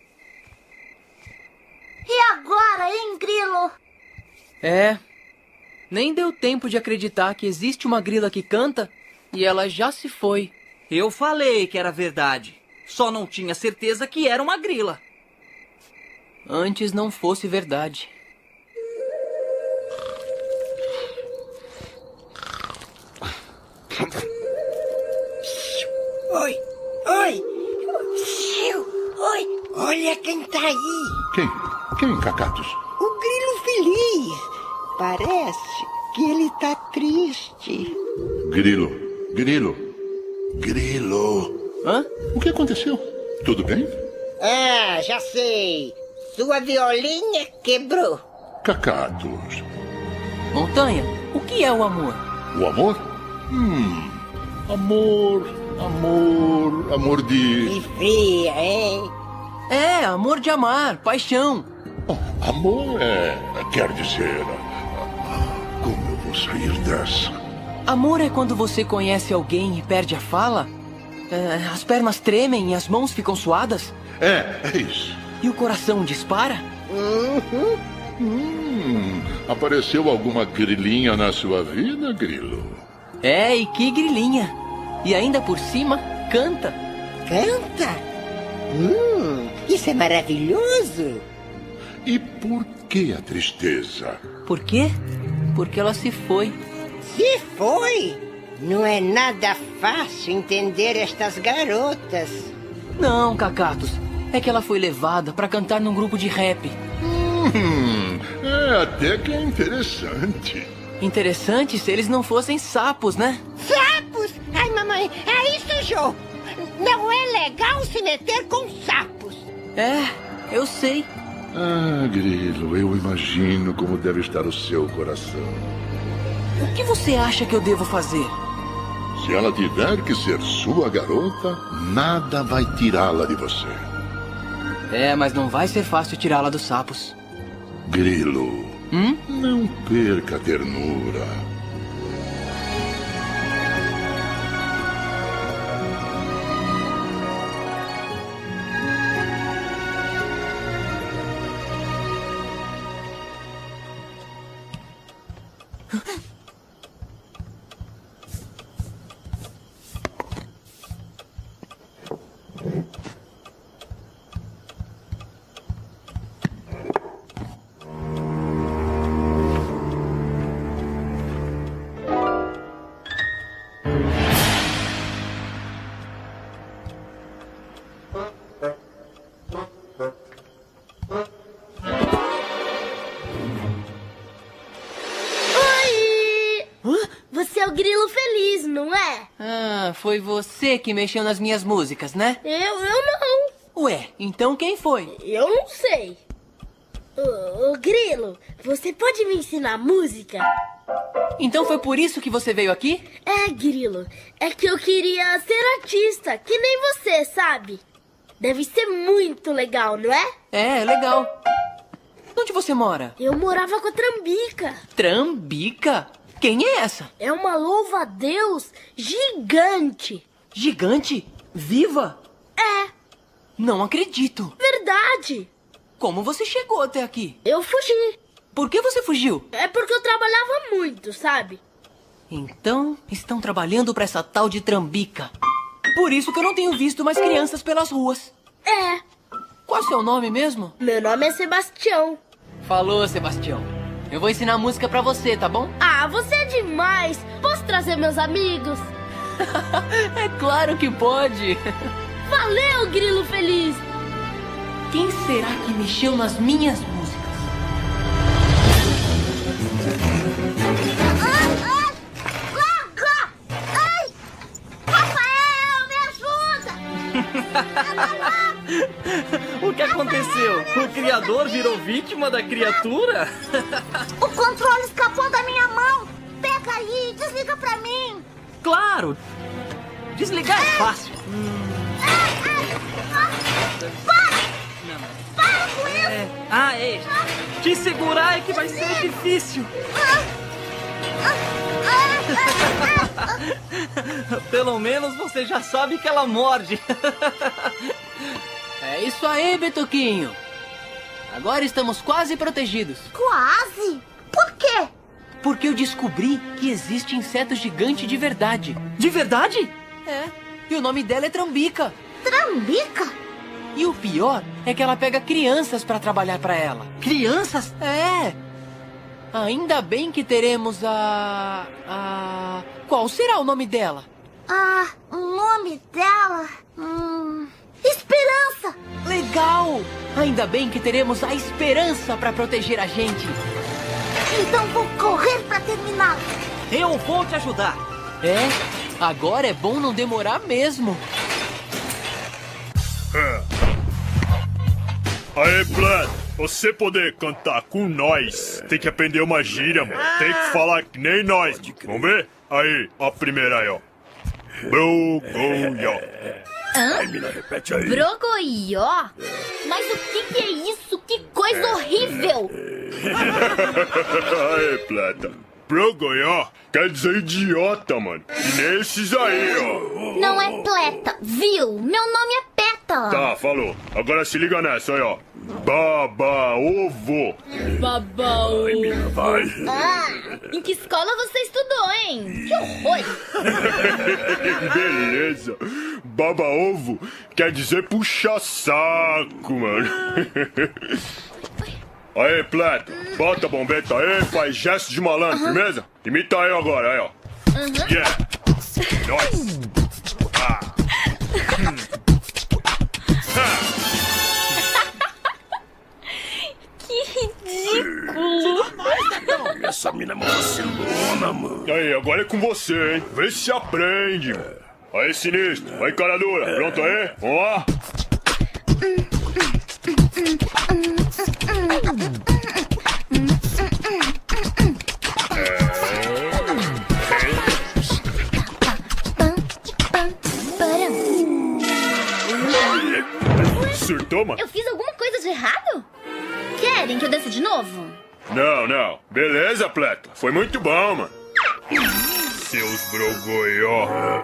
E agora, hein, grilo? É. Nem deu tempo de acreditar que existe uma grila que canta e ela já se foi. Eu falei que era verdade. Só não tinha certeza que era uma grila. Antes não fosse verdade. Oi, oi. Oi, olha quem tá aí. Quem? Quem, Cacatus? O grilo feliz. Parece que ele tá triste. Grilo, Grilo, Grilo. Hã? O que aconteceu? Tudo bem? Ah, já sei. Sua violinha quebrou. Cacatus. Montanha, o que é o amor? O amor? Hum. Amor, amor, amor de... Que fria, hein? É, amor de amar, paixão. Amor é... quer dizer... Como eu vou sair dessa? Amor é quando você conhece alguém e perde a fala? É, as pernas tremem e as mãos ficam suadas? É, é isso. E o coração dispara? Uhum. Hum, apareceu alguma grilinha na sua vida, Grilo? É, e que grilinha. E ainda por cima, canta. Canta? Hum, isso é maravilhoso. E por que a tristeza? Por quê? Porque ela se foi. Se foi? Não é nada fácil entender estas garotas. Não, Cacatos. É que ela foi levada para cantar num grupo de rap. Hum, é até que é interessante. Interessante se eles não fossem sapos, né? Sapos? Ai, mamãe, é isso, Jô. Não é legal se meter com sapos. É, eu sei. Ah, Grilo, eu imagino como deve estar o seu coração. O que você acha que eu devo fazer? Se ela tiver que ser sua garota, nada vai tirá-la de você. É, mas não vai ser fácil tirá-la dos sapos. Grilo, hum? não perca a ternura. Foi você que mexeu nas minhas músicas, né? Eu, eu não. Ué, então quem foi? Eu não sei. Ô, ô, Grilo, você pode me ensinar música? Então foi por isso que você veio aqui? É, Grilo. É que eu queria ser artista, que nem você, sabe? Deve ser muito legal, não é? É, legal. Onde você mora? Eu morava com a Trambica. Trambica? Quem é essa? É uma louva-a-Deus gigante. Gigante? Viva? É. Não acredito. Verdade. Como você chegou até aqui? Eu fugi. Por que você fugiu? É porque eu trabalhava muito, sabe? Então, estão trabalhando pra essa tal de Trambica. Por isso que eu não tenho visto mais crianças pelas ruas. É. Qual é o seu nome mesmo? Meu nome é Sebastião. Falou, Sebastião. Eu vou ensinar música pra você, tá bom? Ah, você é demais! Posso trazer meus amigos? É claro que pode! Valeu, Grilo Feliz! Quem será que mexeu nas minhas músicas? Ah, ah, ai! Rafael, me ajuda! O que aconteceu? O criador virou vítima da criatura? O controle escapou da minha mão. Pega aí, desliga pra mim. Claro. Desligar é fácil. Para! Para com isso! É. Ah, é. Te segurar é que vai ser difícil. Pelo menos você já sabe que ela morde. É isso aí, Betuquinho. Agora estamos quase protegidos. Quase? Por quê? Porque eu descobri que existe inseto gigante de verdade. De verdade? É. E o nome dela é Trambica. Trambica? E o pior é que ela pega crianças para trabalhar para ela. Crianças? É. Ainda bem que teremos a... a... Qual será o nome dela? Ah, o nome dela... Hum... Esperança! Legal! Ainda bem que teremos a Esperança para proteger a gente. Então vou correr para terminar. Eu vou te ajudar. É, agora é bom não demorar mesmo. É. Aê, Vlad, você poder cantar com nós, tem que aprender uma gíria, mano. Tem que falar que nem nós. Vamos ver? Aí, a primeira aí, ó. Brogoió. Hã? Ai, mina, repete aí. Brogoió? Mas o que, que é isso? Que coisa horrível! Aí, Plata. Brogoió quer dizer idiota, mano. E nesses aí, ó. Não é Pleta, viu? Meu nome é Pétala. Tá, falou. Agora se liga nessa aí, ó. Baba ovo. Baba ovo. Vai. Ah, em que escola você estudou, hein? Que horror! Beleza. Baba ovo quer dizer puxa saco, mano. Aí, Plata, bota a bombeta aí, faz gesto de malandro, uhum. Firmeza? Imita eu agora, aí, ó. Uhum. Yeah. Nós. Ah. Hum. Que ridículo. Essa mina é uma vacilona, mano. Aí, agora é com você, hein? Vê se aprende. Aí, sinistro. Aí, cara dura. Pronto aí? Vamos lá? Surtou, mano? Eu fiz alguma coisa de errado? Querem que eu dance de novo? Não, não. Beleza, Pleta. Foi muito bom, mano. Seus brogoió.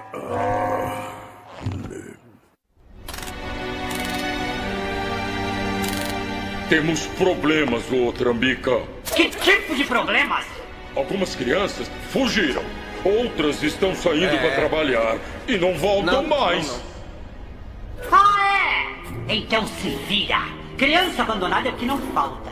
Temos problemas, ô Trambica. Que tipo de problemas? Algumas crianças fugiram. Outras estão saindo É. para trabalhar e não voltam Não, mais. não, Ah, é? Então se vira. Criança abandonada é o que não falta.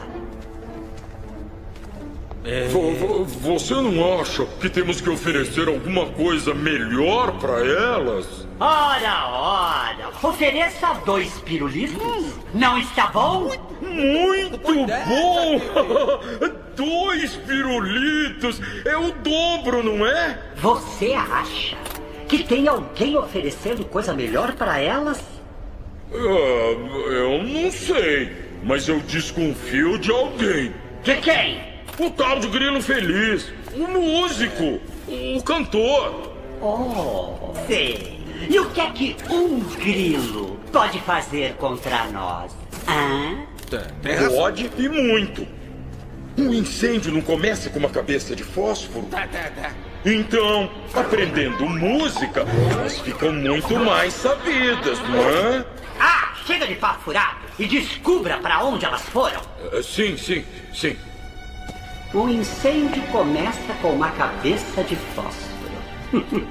Vo- vo- Você não acha que temos que oferecer alguma coisa melhor para elas? Ora, ora. Ofereça dois pirulitos. Não está bom? Muito bom! Dois pirulitos! É o dobro, não é? Você acha que tem alguém oferecendo coisa melhor para elas? Ah, eu não sei, mas eu desconfio de alguém. De quem? O tal de Grilo Feliz, o músico, o cantor. Oh, sei. E o que é que um grilo pode fazer contra nós? Hã? Pode e muito. Um incêndio não começa com uma cabeça de fósforo? Tá, tá, tá. Então, aprendendo música, elas ficam muito mais sabidas, não é? Ah, chega de papo furado e descubra para onde elas foram. Ah, sim, sim, sim. O incêndio começa com uma cabeça de fósforo.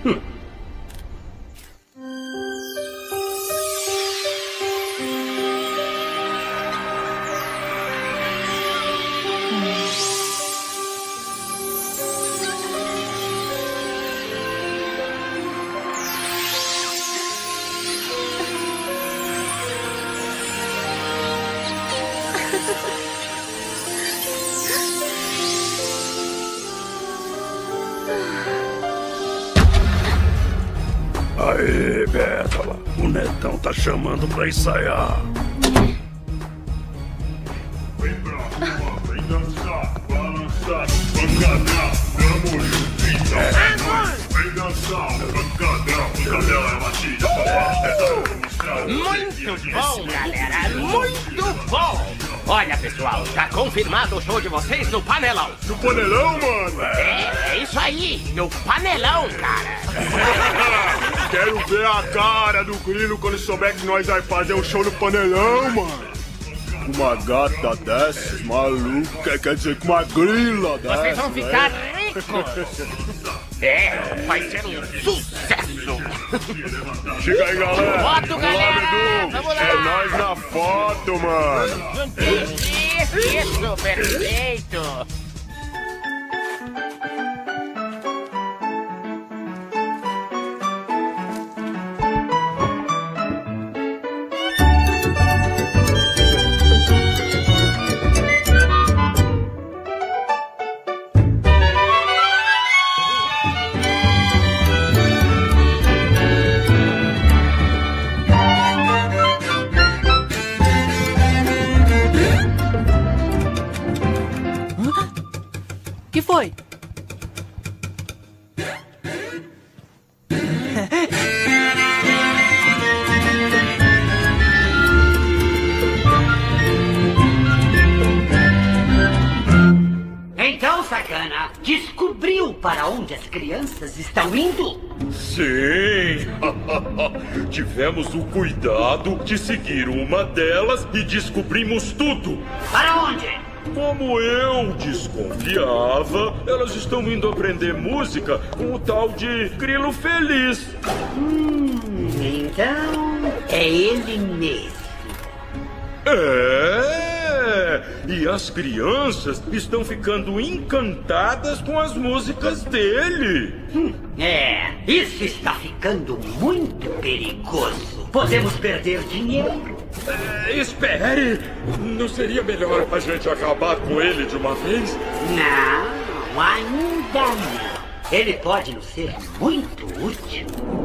Aê, Pétala, o Netão tá chamando pra ensaiar. Vem pra rua, vem dançar, balançar, pancadão, vamos juntinho. Vem dançar, pancadão, pancadão é batida, papai. Muito bom, galera, muito bom! Olha, pessoal, tá confirmado o show de vocês no Panelão. No Panelão, mano? É, é isso aí, no Panelão, cara. Quero ver a cara do Grilo quando souber que nós vai fazer um show no Panelão, mano. Uma gata dessas, maluca, quer dizer que uma grila dessas. Vocês vão ficar né? ricos. É, vai ser um sucesso. Chega aí, galera. Foto, Vamos galera. lá, Bedu. Vamos lá. É nós na foto, mano. Isso, isso, perfeito. Que foi? descobriu para onde as crianças estão indo? Sim! Tivemos o cuidado de seguir uma delas e descobrimos tudo. Para onde? Como eu desconfiava, elas estão indo aprender música com o tal de Grilo Feliz. Hum, então é ele mesmo. É! E as crianças estão ficando encantadas com as músicas dele. Hum, é, isso está ficando muito perigoso. Podemos perder dinheiro. É, espere! Não seria melhor a gente acabar com ele de uma vez? Não, ainda não. Ele pode nos ser muito útil.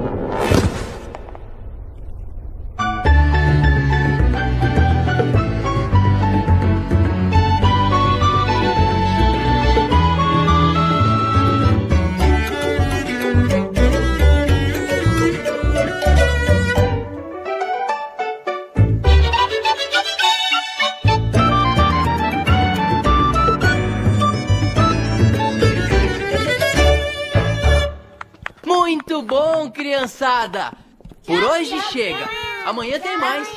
Muito bom, criançada! Por hoje chega. Amanhã tem mais.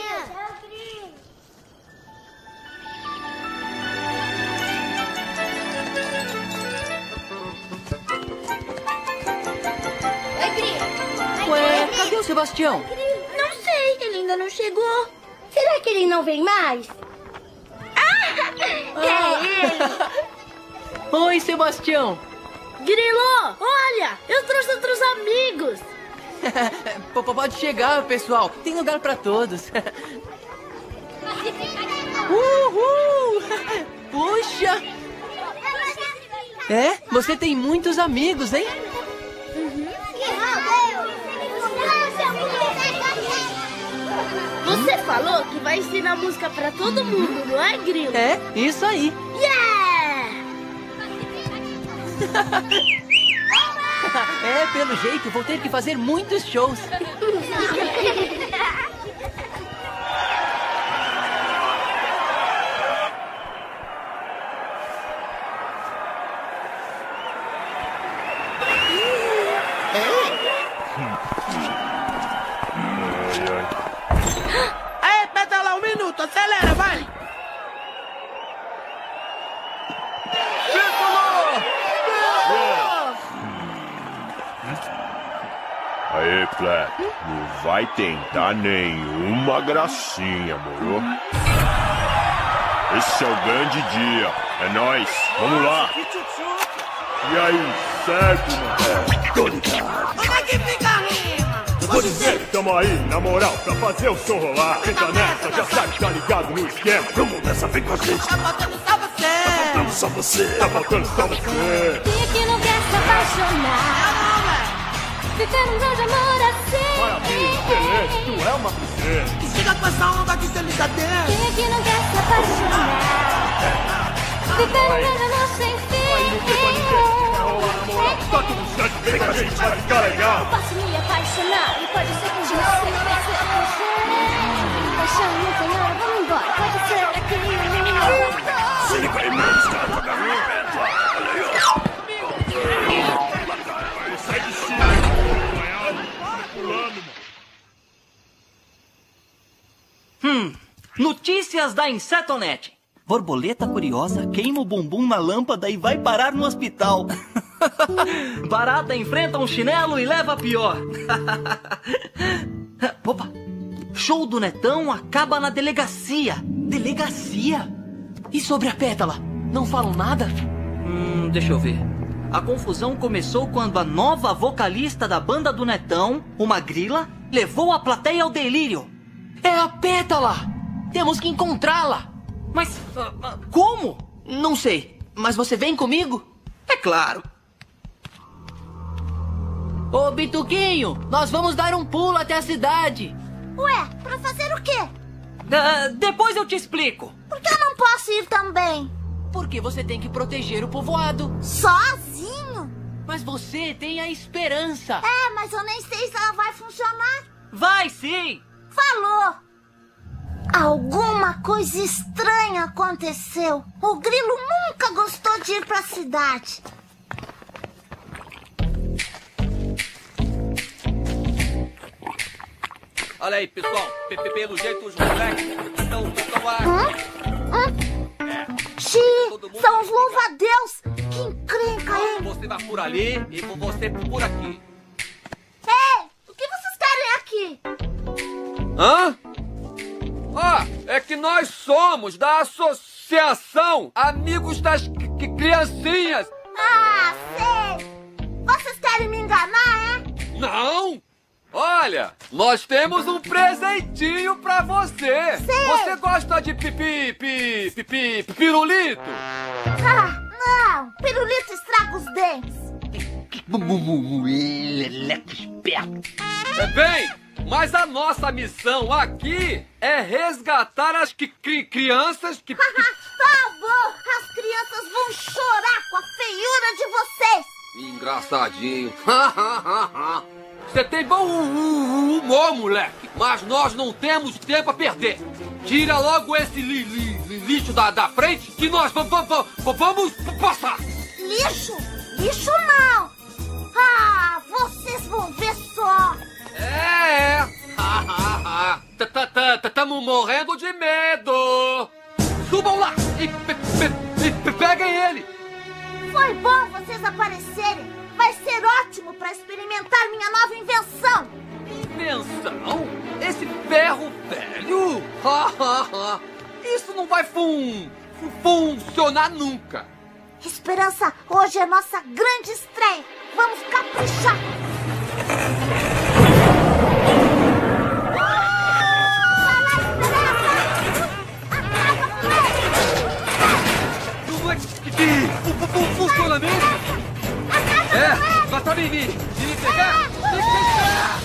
Ué, cadê o Sebastião? Não sei, ele ainda não chegou. Será que ele não vem mais? Ah, é ele! Oi, Sebastião. Grilo, olha, eu trouxe outros amigos. Pode chegar, pessoal. Tem lugar pra todos. Uhul! Puxa! É, você tem muitos amigos, hein? Você falou que vai ensinar música pra todo mundo, não é, Grilo? É, isso aí. Yeah! É, pelo jeito, vou ter que fazer muitos shows. Ei, Pétala, um minuto, acelera, vai! Aê, Flap, não vai tentar nenhuma gracinha, moro? Esse é o grande dia. É nóis. Vamos lá. E aí, certo, mano? Tô ligado. Como é que fica a rima? Vou dizer que tamo aí, na moral, pra fazer o som rolar. Entra nessa, já sabe, tá ligado no esquema. Vamos nessa, vem com a gente. Tá faltando só você. Tá faltando só você. Tá faltando só você. Quem aqui não quer se apaixonar? Viver um grande amor assim. Vai, amigo, beleza, tu é uma princesa. Chega com essa onda de delicadeza. Quem aqui não quer se apaixonar? Viver um grande amor sem fim. Aí não tem pra ninguém. É rolar na moral. Tá tudo certo, vem com a gente, vai ficar legal. Eu posso me apaixonar e pode ser que você pense apaixonar. Paixão não tem hora, vamos embora. Pode ser aqui. Se liga aí, mano, os caras jogam no sai de cima. Hum, notícias da Insetonet. Borboleta curiosa queima o bumbum na lâmpada e vai parar no hospital. Barata enfrenta um chinelo e leva a pior. Opa! Show do Netão acaba na delegacia. Delegacia? E sobre a Pétala? Não falam nada? Hum, deixa eu ver. A confusão começou quando a nova vocalista da banda do Netão, uma grila, levou a plateia ao delírio. É a Pétala! Temos que encontrá-la! Mas uh, uh, como? Não sei, mas você vem comigo? É claro. Ô, Bituquinho, nós vamos dar um pulo até a cidade. Ué, pra fazer o quê? Uh, depois eu te explico. Por que eu não posso ir também? Porque você tem que proteger o povoado. Sozinho? Mas você tem a esperança. É, mas eu nem sei se ela vai funcionar. Vai sim! Falou! Alguma coisa estranha aconteceu. O Grilo nunca gostou de ir pra cidade. Olha aí, pessoal. P -p Pelo jeito, os moleques estão aqui. Xi, são os louva-a-Deus. Que encrenca, hein? Você vai por ali e você por aqui. Ei, o que vocês querem aqui? Hã? Ah, é que nós somos da Associação Amigos das c -c Criancinhas. Ah, sei. Vocês querem me enganar, é? Não! Olha, nós temos um presentinho pra você. Sei. Você gosta de pipi, pipi, pipi, pirulito? Ah, não. Pirulito estraga os dentes. Moleque esperto. É bem, mas a nossa missão aqui é resgatar as cri cri crianças que... Tá bom, as crianças vão chorar com a feiura de vocês. Engraçadinho. Você tem bom humor, moleque, mas nós não temos tempo a perder. Tira logo esse li li li lixo da, da frente que nós vamos passar. Lixo? Lixo não. Ah, vocês vão ver só. É, é. Estamos morrendo de medo. Subam lá e, pe pe e peguem ele. Foi bom vocês aparecerem. Vai ser ótimo para experimentar minha nova invenção. Invenção? Esse ferro velho? Isso não vai fun funcionar nunca. Esperança, hoje é nossa grande estreia. Vamos caprichar. Vai lá, Esperança. Acaba com ele. Não é que funciona mesmo? É, mas pra mim, me pegar, me pegar.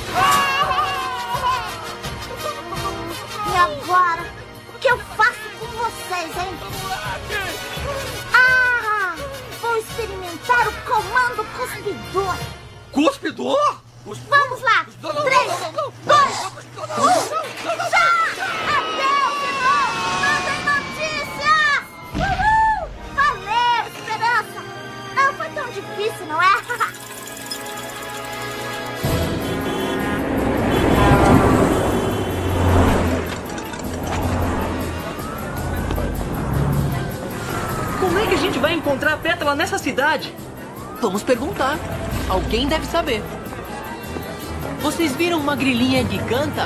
E agora? O que eu faço com vocês, hein? Ah, vou experimentar o comando cuspidor. Cuspidor? Vamos lá! Três, dois, um, já! Adeus, irmão! Mandem notícias! Uhul! Valeu, Esperança! Não foi tão difícil, não é? Como é que a gente vai encontrar a Pétala nessa cidade? Vamos perguntar. Alguém deve saber. Vocês viram uma grilinha que canta?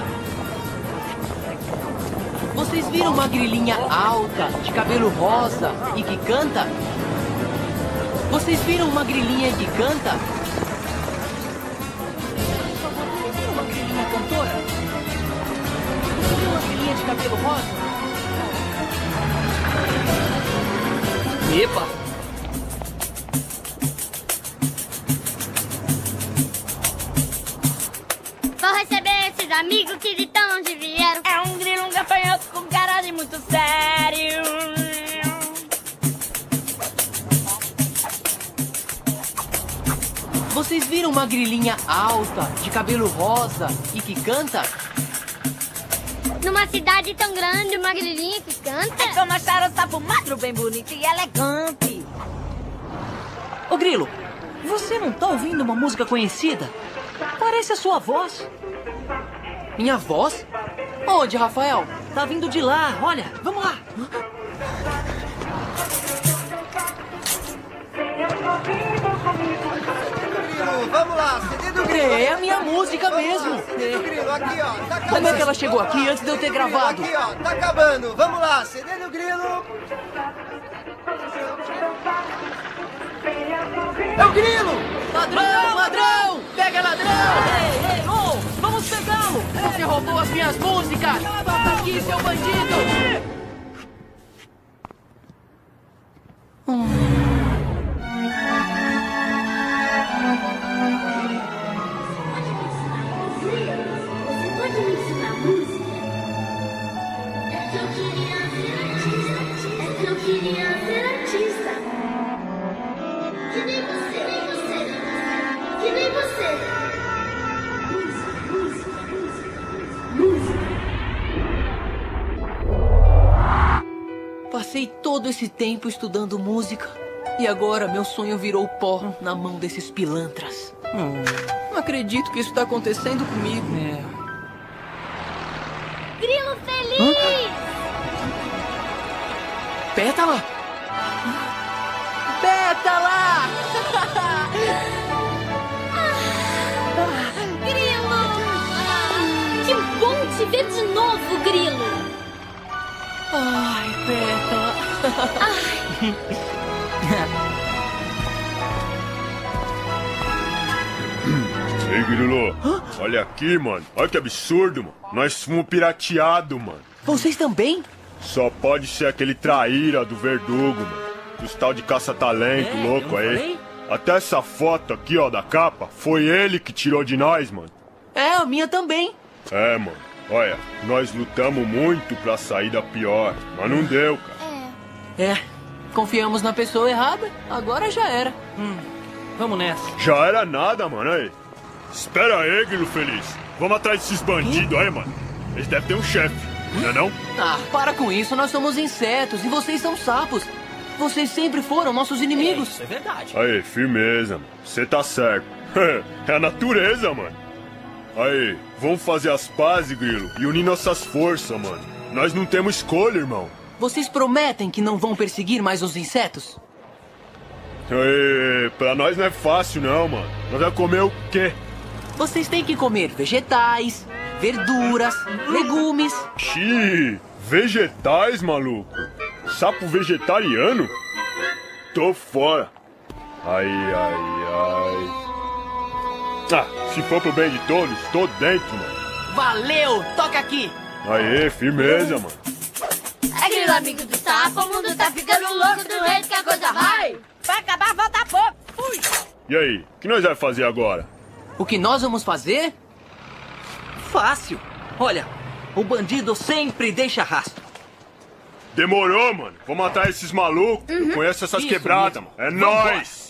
Vocês viram uma grilinha alta, de cabelo rosa e que canta? Vocês viram uma grilinha que canta? Vocês viram uma grilinha cantora? Você viu uma grilinha de cabelo rosa? Epa! Vou receber esses amigos que de tão onde vieram. É um grilo, um gafanhoto com cara de muito sério. Vocês viram uma grilinha alta, de cabelo rosa e que canta? Numa cidade tão grande, uma grilinha que canta? É como achar o sapo magro bem bonito e elegante. Ô Grilo, você não tá ouvindo uma música conhecida? Parece a sua voz. Minha voz? Onde, Rafael? Tá vindo de lá, olha, vamos lá. Grilo, vamos lá, C D do Grilo. É a minha música mesmo. C D do Grilo, aqui ó, tá acabando. Como é que ela chegou aqui antes de eu ter gravado? Aqui ó, tá acabando. Vamos lá, C D do Grilo. É o Grilo! Ladrão, ladrão! Pega ladrão! Ei, ei, oh, vamos pegá-lo! Você roubou as minhas músicas! Volta aqui, seu bandido! Hum. Passei todo esse tempo estudando música e agora meu sonho virou pó na mão desses pilantras. Hum, não acredito que isso está acontecendo comigo. É. Pétala! Pétala! Grilo! Que bom te ver de novo, Grilo! Ai, Pétala! Ai. Ei, Grilo, olha aqui, mano. Olha que absurdo, mano. Nós fomos pirateados, mano. Vocês também? Só pode ser aquele traíra do Verdugo, mano. Dos tal de caça-talento É, louco eu aí. falei? Até essa foto aqui, ó, da capa, foi ele que tirou de nós, mano. É, a minha também. É, mano. Olha, nós lutamos muito pra sair da pior, mas não deu, cara. É, confiamos na pessoa errada, agora já era. Hum, vamos nessa. Já era nada, mano. Aí. Espera aí, Grilo Feliz. Vamos atrás desses bandidos aí, mano. Eles devem ter um chefe, não é não? Ah, para com isso, nós somos insetos e vocês são sapos. Vocês sempre foram nossos inimigos. É, isso é verdade. Aí, firmeza, mano. Você tá certo. É a natureza, mano. Aí, vamos fazer as pazes, Grilo, e unir nossas forças, mano. Nós não temos escolha, irmão. Vocês prometem que não vão perseguir mais os insetos? Aí, pra nós não é fácil, não, mano. Nós vamos comer o quê? Vocês têm que comer vegetais, verduras, legumes. Xiii, vegetais, maluco? Sapo vegetariano? Tô fora. Ai, ai, ai. Ah, se for pro bem de todos, tô dentro, mano. Valeu! Toca aqui! Aê, firmeza, mano. É, Grilo, amigo do sapo, o mundo tá ficando louco do jeito que a coisa vai. Vai acabar, volta pouco. Fui. E aí, o que nós vamos fazer agora? O que nós vamos fazer? Fácil. Olha, o bandido sempre deixa rastro. Demorou, mano. Vamos matar esses malucos. Eu conheço essas Isso quebradas, mesmo. mano. É Vambora. nóis.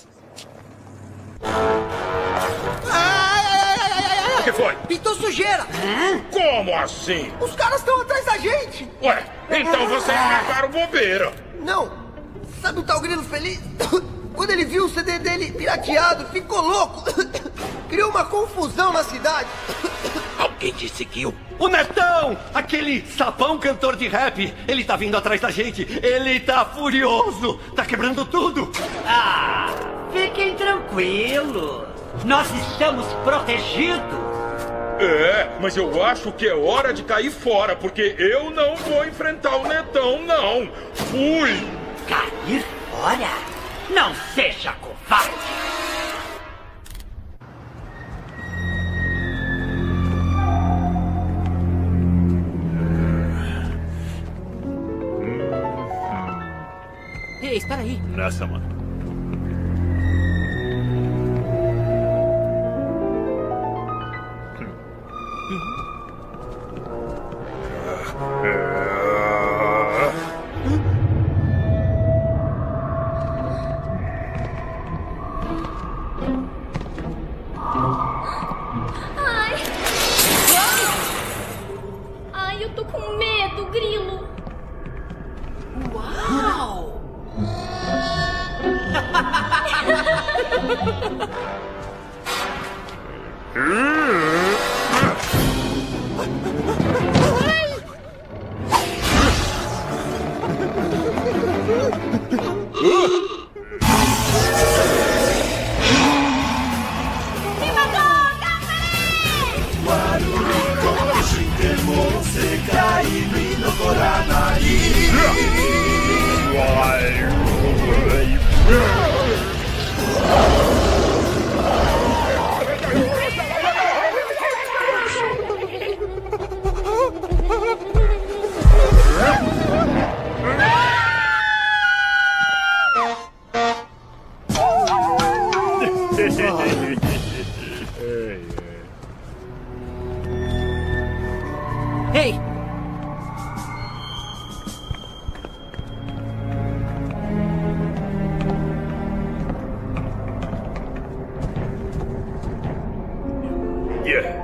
O que foi? Pintou sujeira! Como assim? Os caras estão atrás da gente! Ué, então vocês marcaram bobeira. Não! Sabe o tal Grilo Feliz? Quando ele viu o C D dele pirateado, ficou louco! Criou uma confusão na cidade! Alguém te seguiu? O Netão! Aquele sapão cantor de rap! Ele tá vindo atrás da gente! Ele tá furioso! Tá quebrando tudo! Ah, fiquem tranquilos. Nós estamos protegidos. É, mas eu acho que é hora de cair fora, porque eu não vou enfrentar o Netão, não. Fui! Cair fora? Não seja covarde! Ei, espera aí. Nessa, mano. Ai! Ai, eu tô com medo, Grilo! Uau! Ei! Yeah.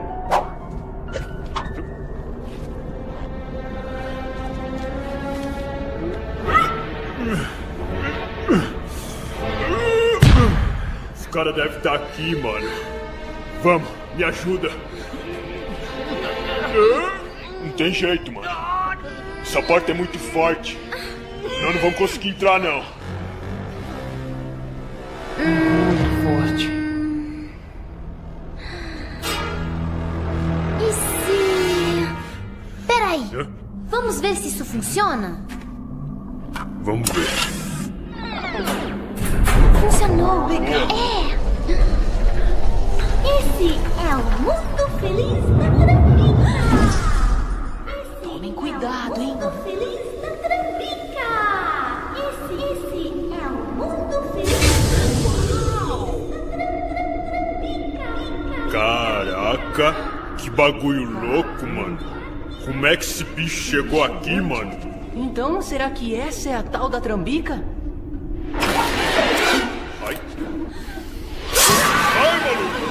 Os caras devem estar aqui, mano. Vamos, me ajuda. Não tem jeito, mano. Essa porta é muito forte. Nós não vamos conseguir entrar, não. Muito forte. E se... Peraí. Vamos ver se isso funciona? Vamos ver. Funcionou. É. Esse é o mundo feliz da Trambica. Tomem cuidado, hein? Mundo feliz da Trambica. Esse, esse é o mundo feliz da Trambica. Caraca, que bagulho louco, mano. Como é que esse bicho chegou aqui, mano? Então, será que essa é a tal da Trambica? Ai. Ai, maluco!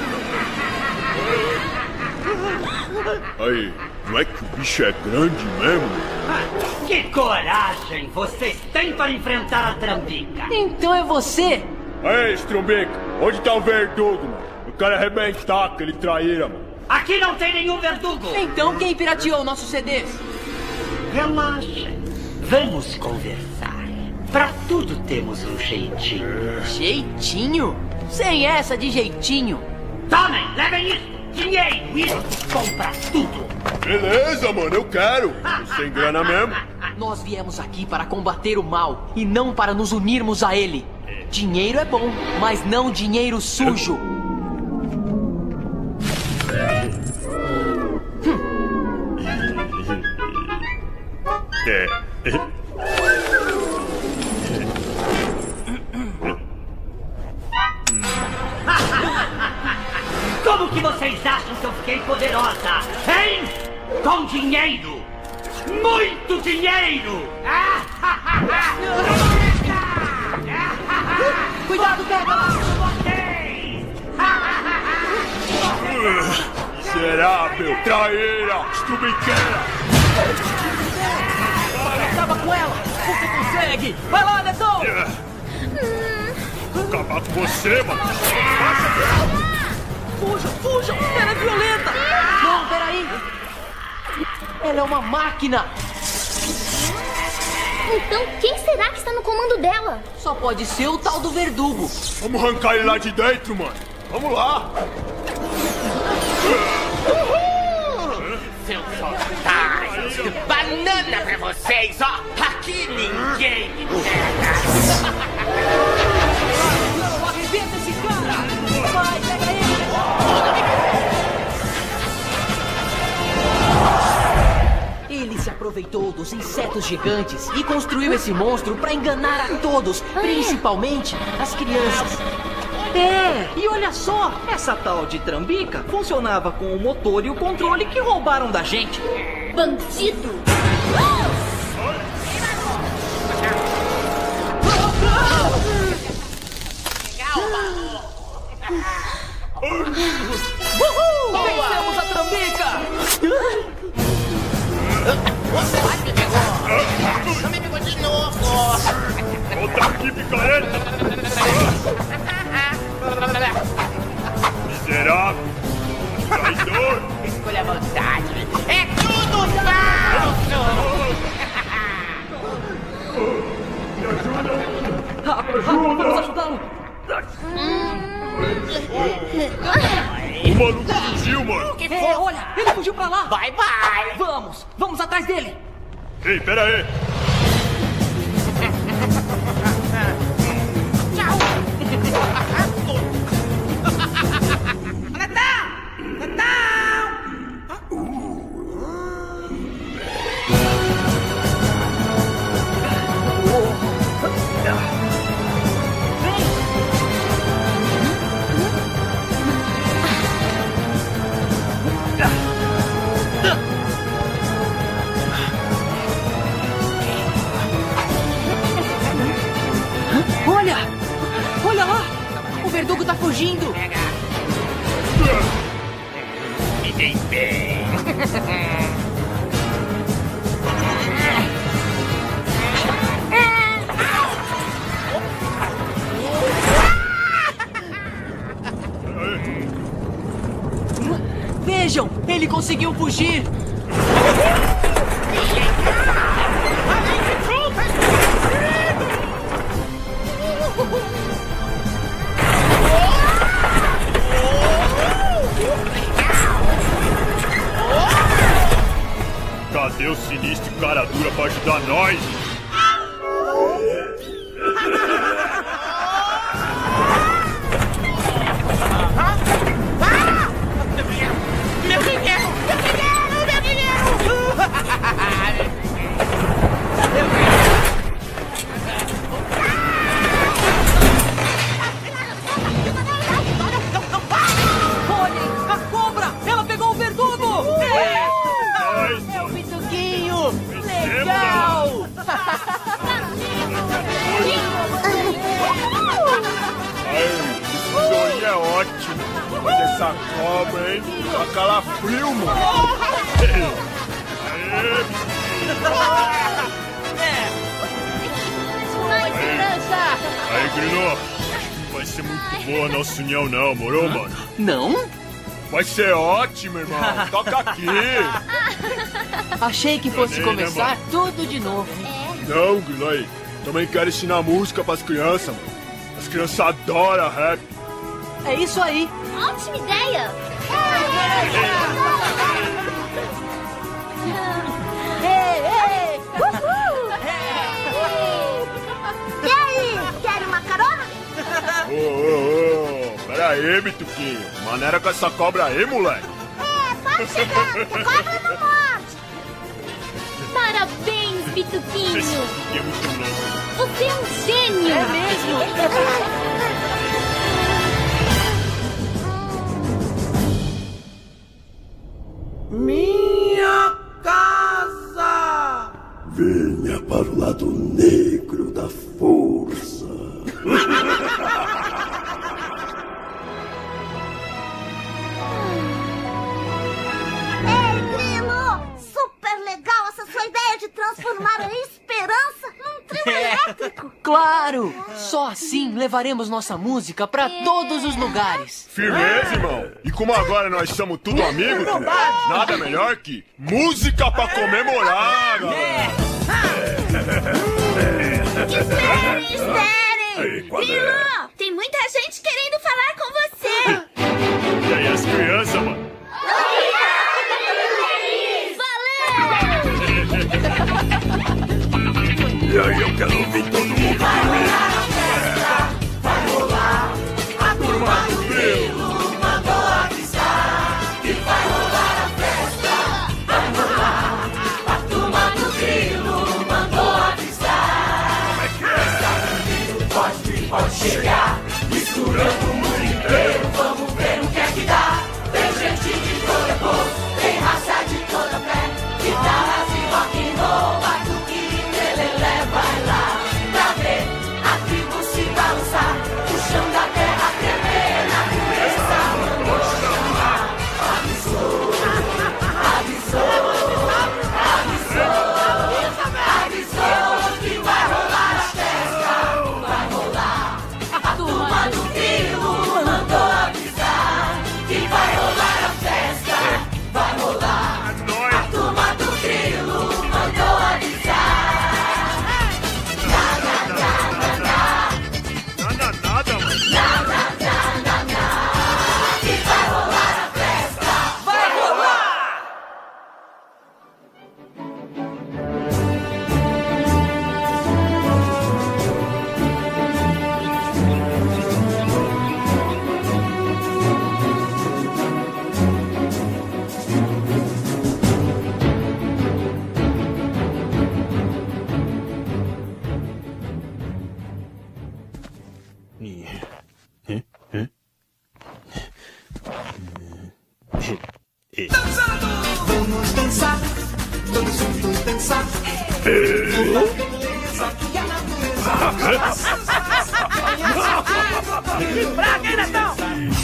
Aí, não é que o bicho é grande mesmo? Que coragem vocês têm para enfrentar a Trambica! Então é você! Aí, Trambica, onde tá o verdugo, mano? Eu quero arrebentar aquele traíra, mano. Aqui não tem nenhum verdugo! Então quem pirateou nossos C Ds? Relaxem. Vamos conversar. Pra tudo temos um jeitinho. Jeitinho? Sem essa de jeitinho. Tomem, levem isso! Dinheiro, isso compra tudo! Beleza, mano, eu quero. Tô sem grana mesmo. Nós viemos aqui para combater o mal e não para nos unirmos a ele. Dinheiro é bom, mas não dinheiro sujo. É. Como que vocês acham que eu fiquei poderosa? Hein? Com dinheiro! Muito dinheiro! Cuidado, pega! Miserável, traíra, estubiqueira! Acaba com ela! Você consegue! Vai lá, Neton! Vou acabar com você, mano! Fujam, fujam! Ela é violenta! Não, peraí! Ela é uma máquina! Então quem será que está no comando dela? Só pode ser o tal do verdugo. Vamos arrancar ele lá de dentro, mano! Vamos lá! Seus otários! Banana pra vocês, ó! Aqui ninguém me pega! Não, arrebenta esse cara! Vai, pega ele! Ele se aproveitou dos insetos gigantes e construiu esse monstro para enganar a todos, principalmente as crianças. É, e olha só, essa tal de Trambica funcionava com o motor e o controle que roubaram da gente. Bandido! Uhul! Vencemos a Trambica! Quase me pegou! Não me pegou de novo! Volta aqui, picareta! Miserável! Traidor! Escolha a vontade! É tudo falso! Me ajuda! Rápido, rápido, vamos ajudá-lo! O maluco fugiu, mano! É, olha, ele fugiu pra lá! Vai, vai! Vamos, vamos atrás dele! Ei, pera aí! Olha! Olha lá! O verdugo tá fugindo! Me dei bem! Vejam! Ele conseguiu fugir! ótimo. Mas essa cobra, hein? Tá calafrio, mano. Aí, Grilo. Não vai ser muito boa a nossa união, não, morou, mano? Não? Vai ser ótimo, irmão. Toca aqui. Achei que fosse Né, começar né, tudo de novo. Não, Grilo, aí. Também quero ensinar música pras crianças, mano. As crianças adoram rap. É isso aí. Ótima ideia! Ei, ei! Uhul! E aí, quer uma carona? Ô, ô, ô, pera aí, Bituquinho. Maneira com essa cobra aí, moleque. É, pode chegar, que cobra não morde. Parabéns, Bituquinho. Esse é muito louco. Você é um gênio. É mesmo? Minha casa! Venha para o lado negro da força. Ei, Grilo! Super legal essa sua ideia de transformar a esperança num trio elétrico. Claro! Só assim levaremos nossa música pra todos os lugares. Firmeza, irmão. E como agora nós somos tudo amigos, filho, nada melhor que música pra comemorar, galera. Esperem, esperem! Aí, qual é? Grilo, tem muita gente querendo falar com você. E aí, as crianças, mano? E aí eu quero ouvir todo mundo comigo. Vai rolar, a turma do Grilo mandou avisar que vai rolar a festa. Vai rolar, a turma do Grilo mandou avisar. Como é que é? Pode vir, pode chegar, misturando o mundo inteiro. Vamos ver o que é que dá. Tem gente de toda cor, tem raça de toda fé, guitarras e rock and roll, batuque, lelelé, vai lá pra ver a tribo se balançar, o chão da terra tremer, na natureza mandou chamar. Avisou, avisou, avisou, avisou que vai rolar a festa, vai rolar. A turma do Grilo mandou avisar que vai rolar a festa, vai rolar. A turma do Grilo mandou avisar. Nada, nada, nada. Nada, nada, mano. Nada, nada, nada. Que vai rolar a festa, vai rolar. Vamos dançar, todos juntos dançar. Beleza que a natureza. Pra quem, Netão?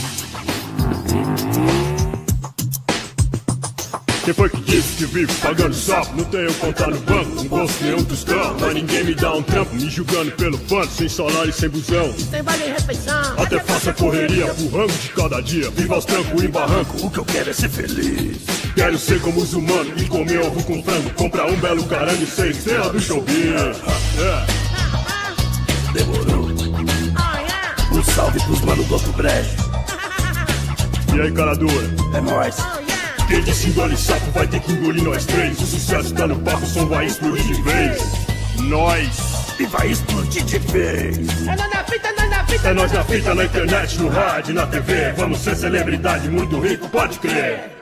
Quem foi que disse que vivo pagando sapo? Não tenho conta no banco, não gosto nenhum tostão. Mas ninguém me dá um trampo, me julgando pelo pano. Sem salário e sem busão. Sem vale refeição. Até faço a correria pro rango de cada dia. Viva aos trancos e barranco. O que eu quero é ser feliz. Quero ser como os humanos e comer ovo com frango. Comprar um belo carangue sem estrela do showbiz. É. Demorou. Um salve pros manos do outro brejo. E aí, cara dura? É nóis. Quem disse engole sapo vai ter que engolir nós três. O sucesso tá no papo, o som vai explodir de vez. Nós. E vai explodir de vez. É nós na fita, nós na fita. É nós na fita, na internet, no rádio, na T V. Vamos ser celebridade muito rico, pode crer.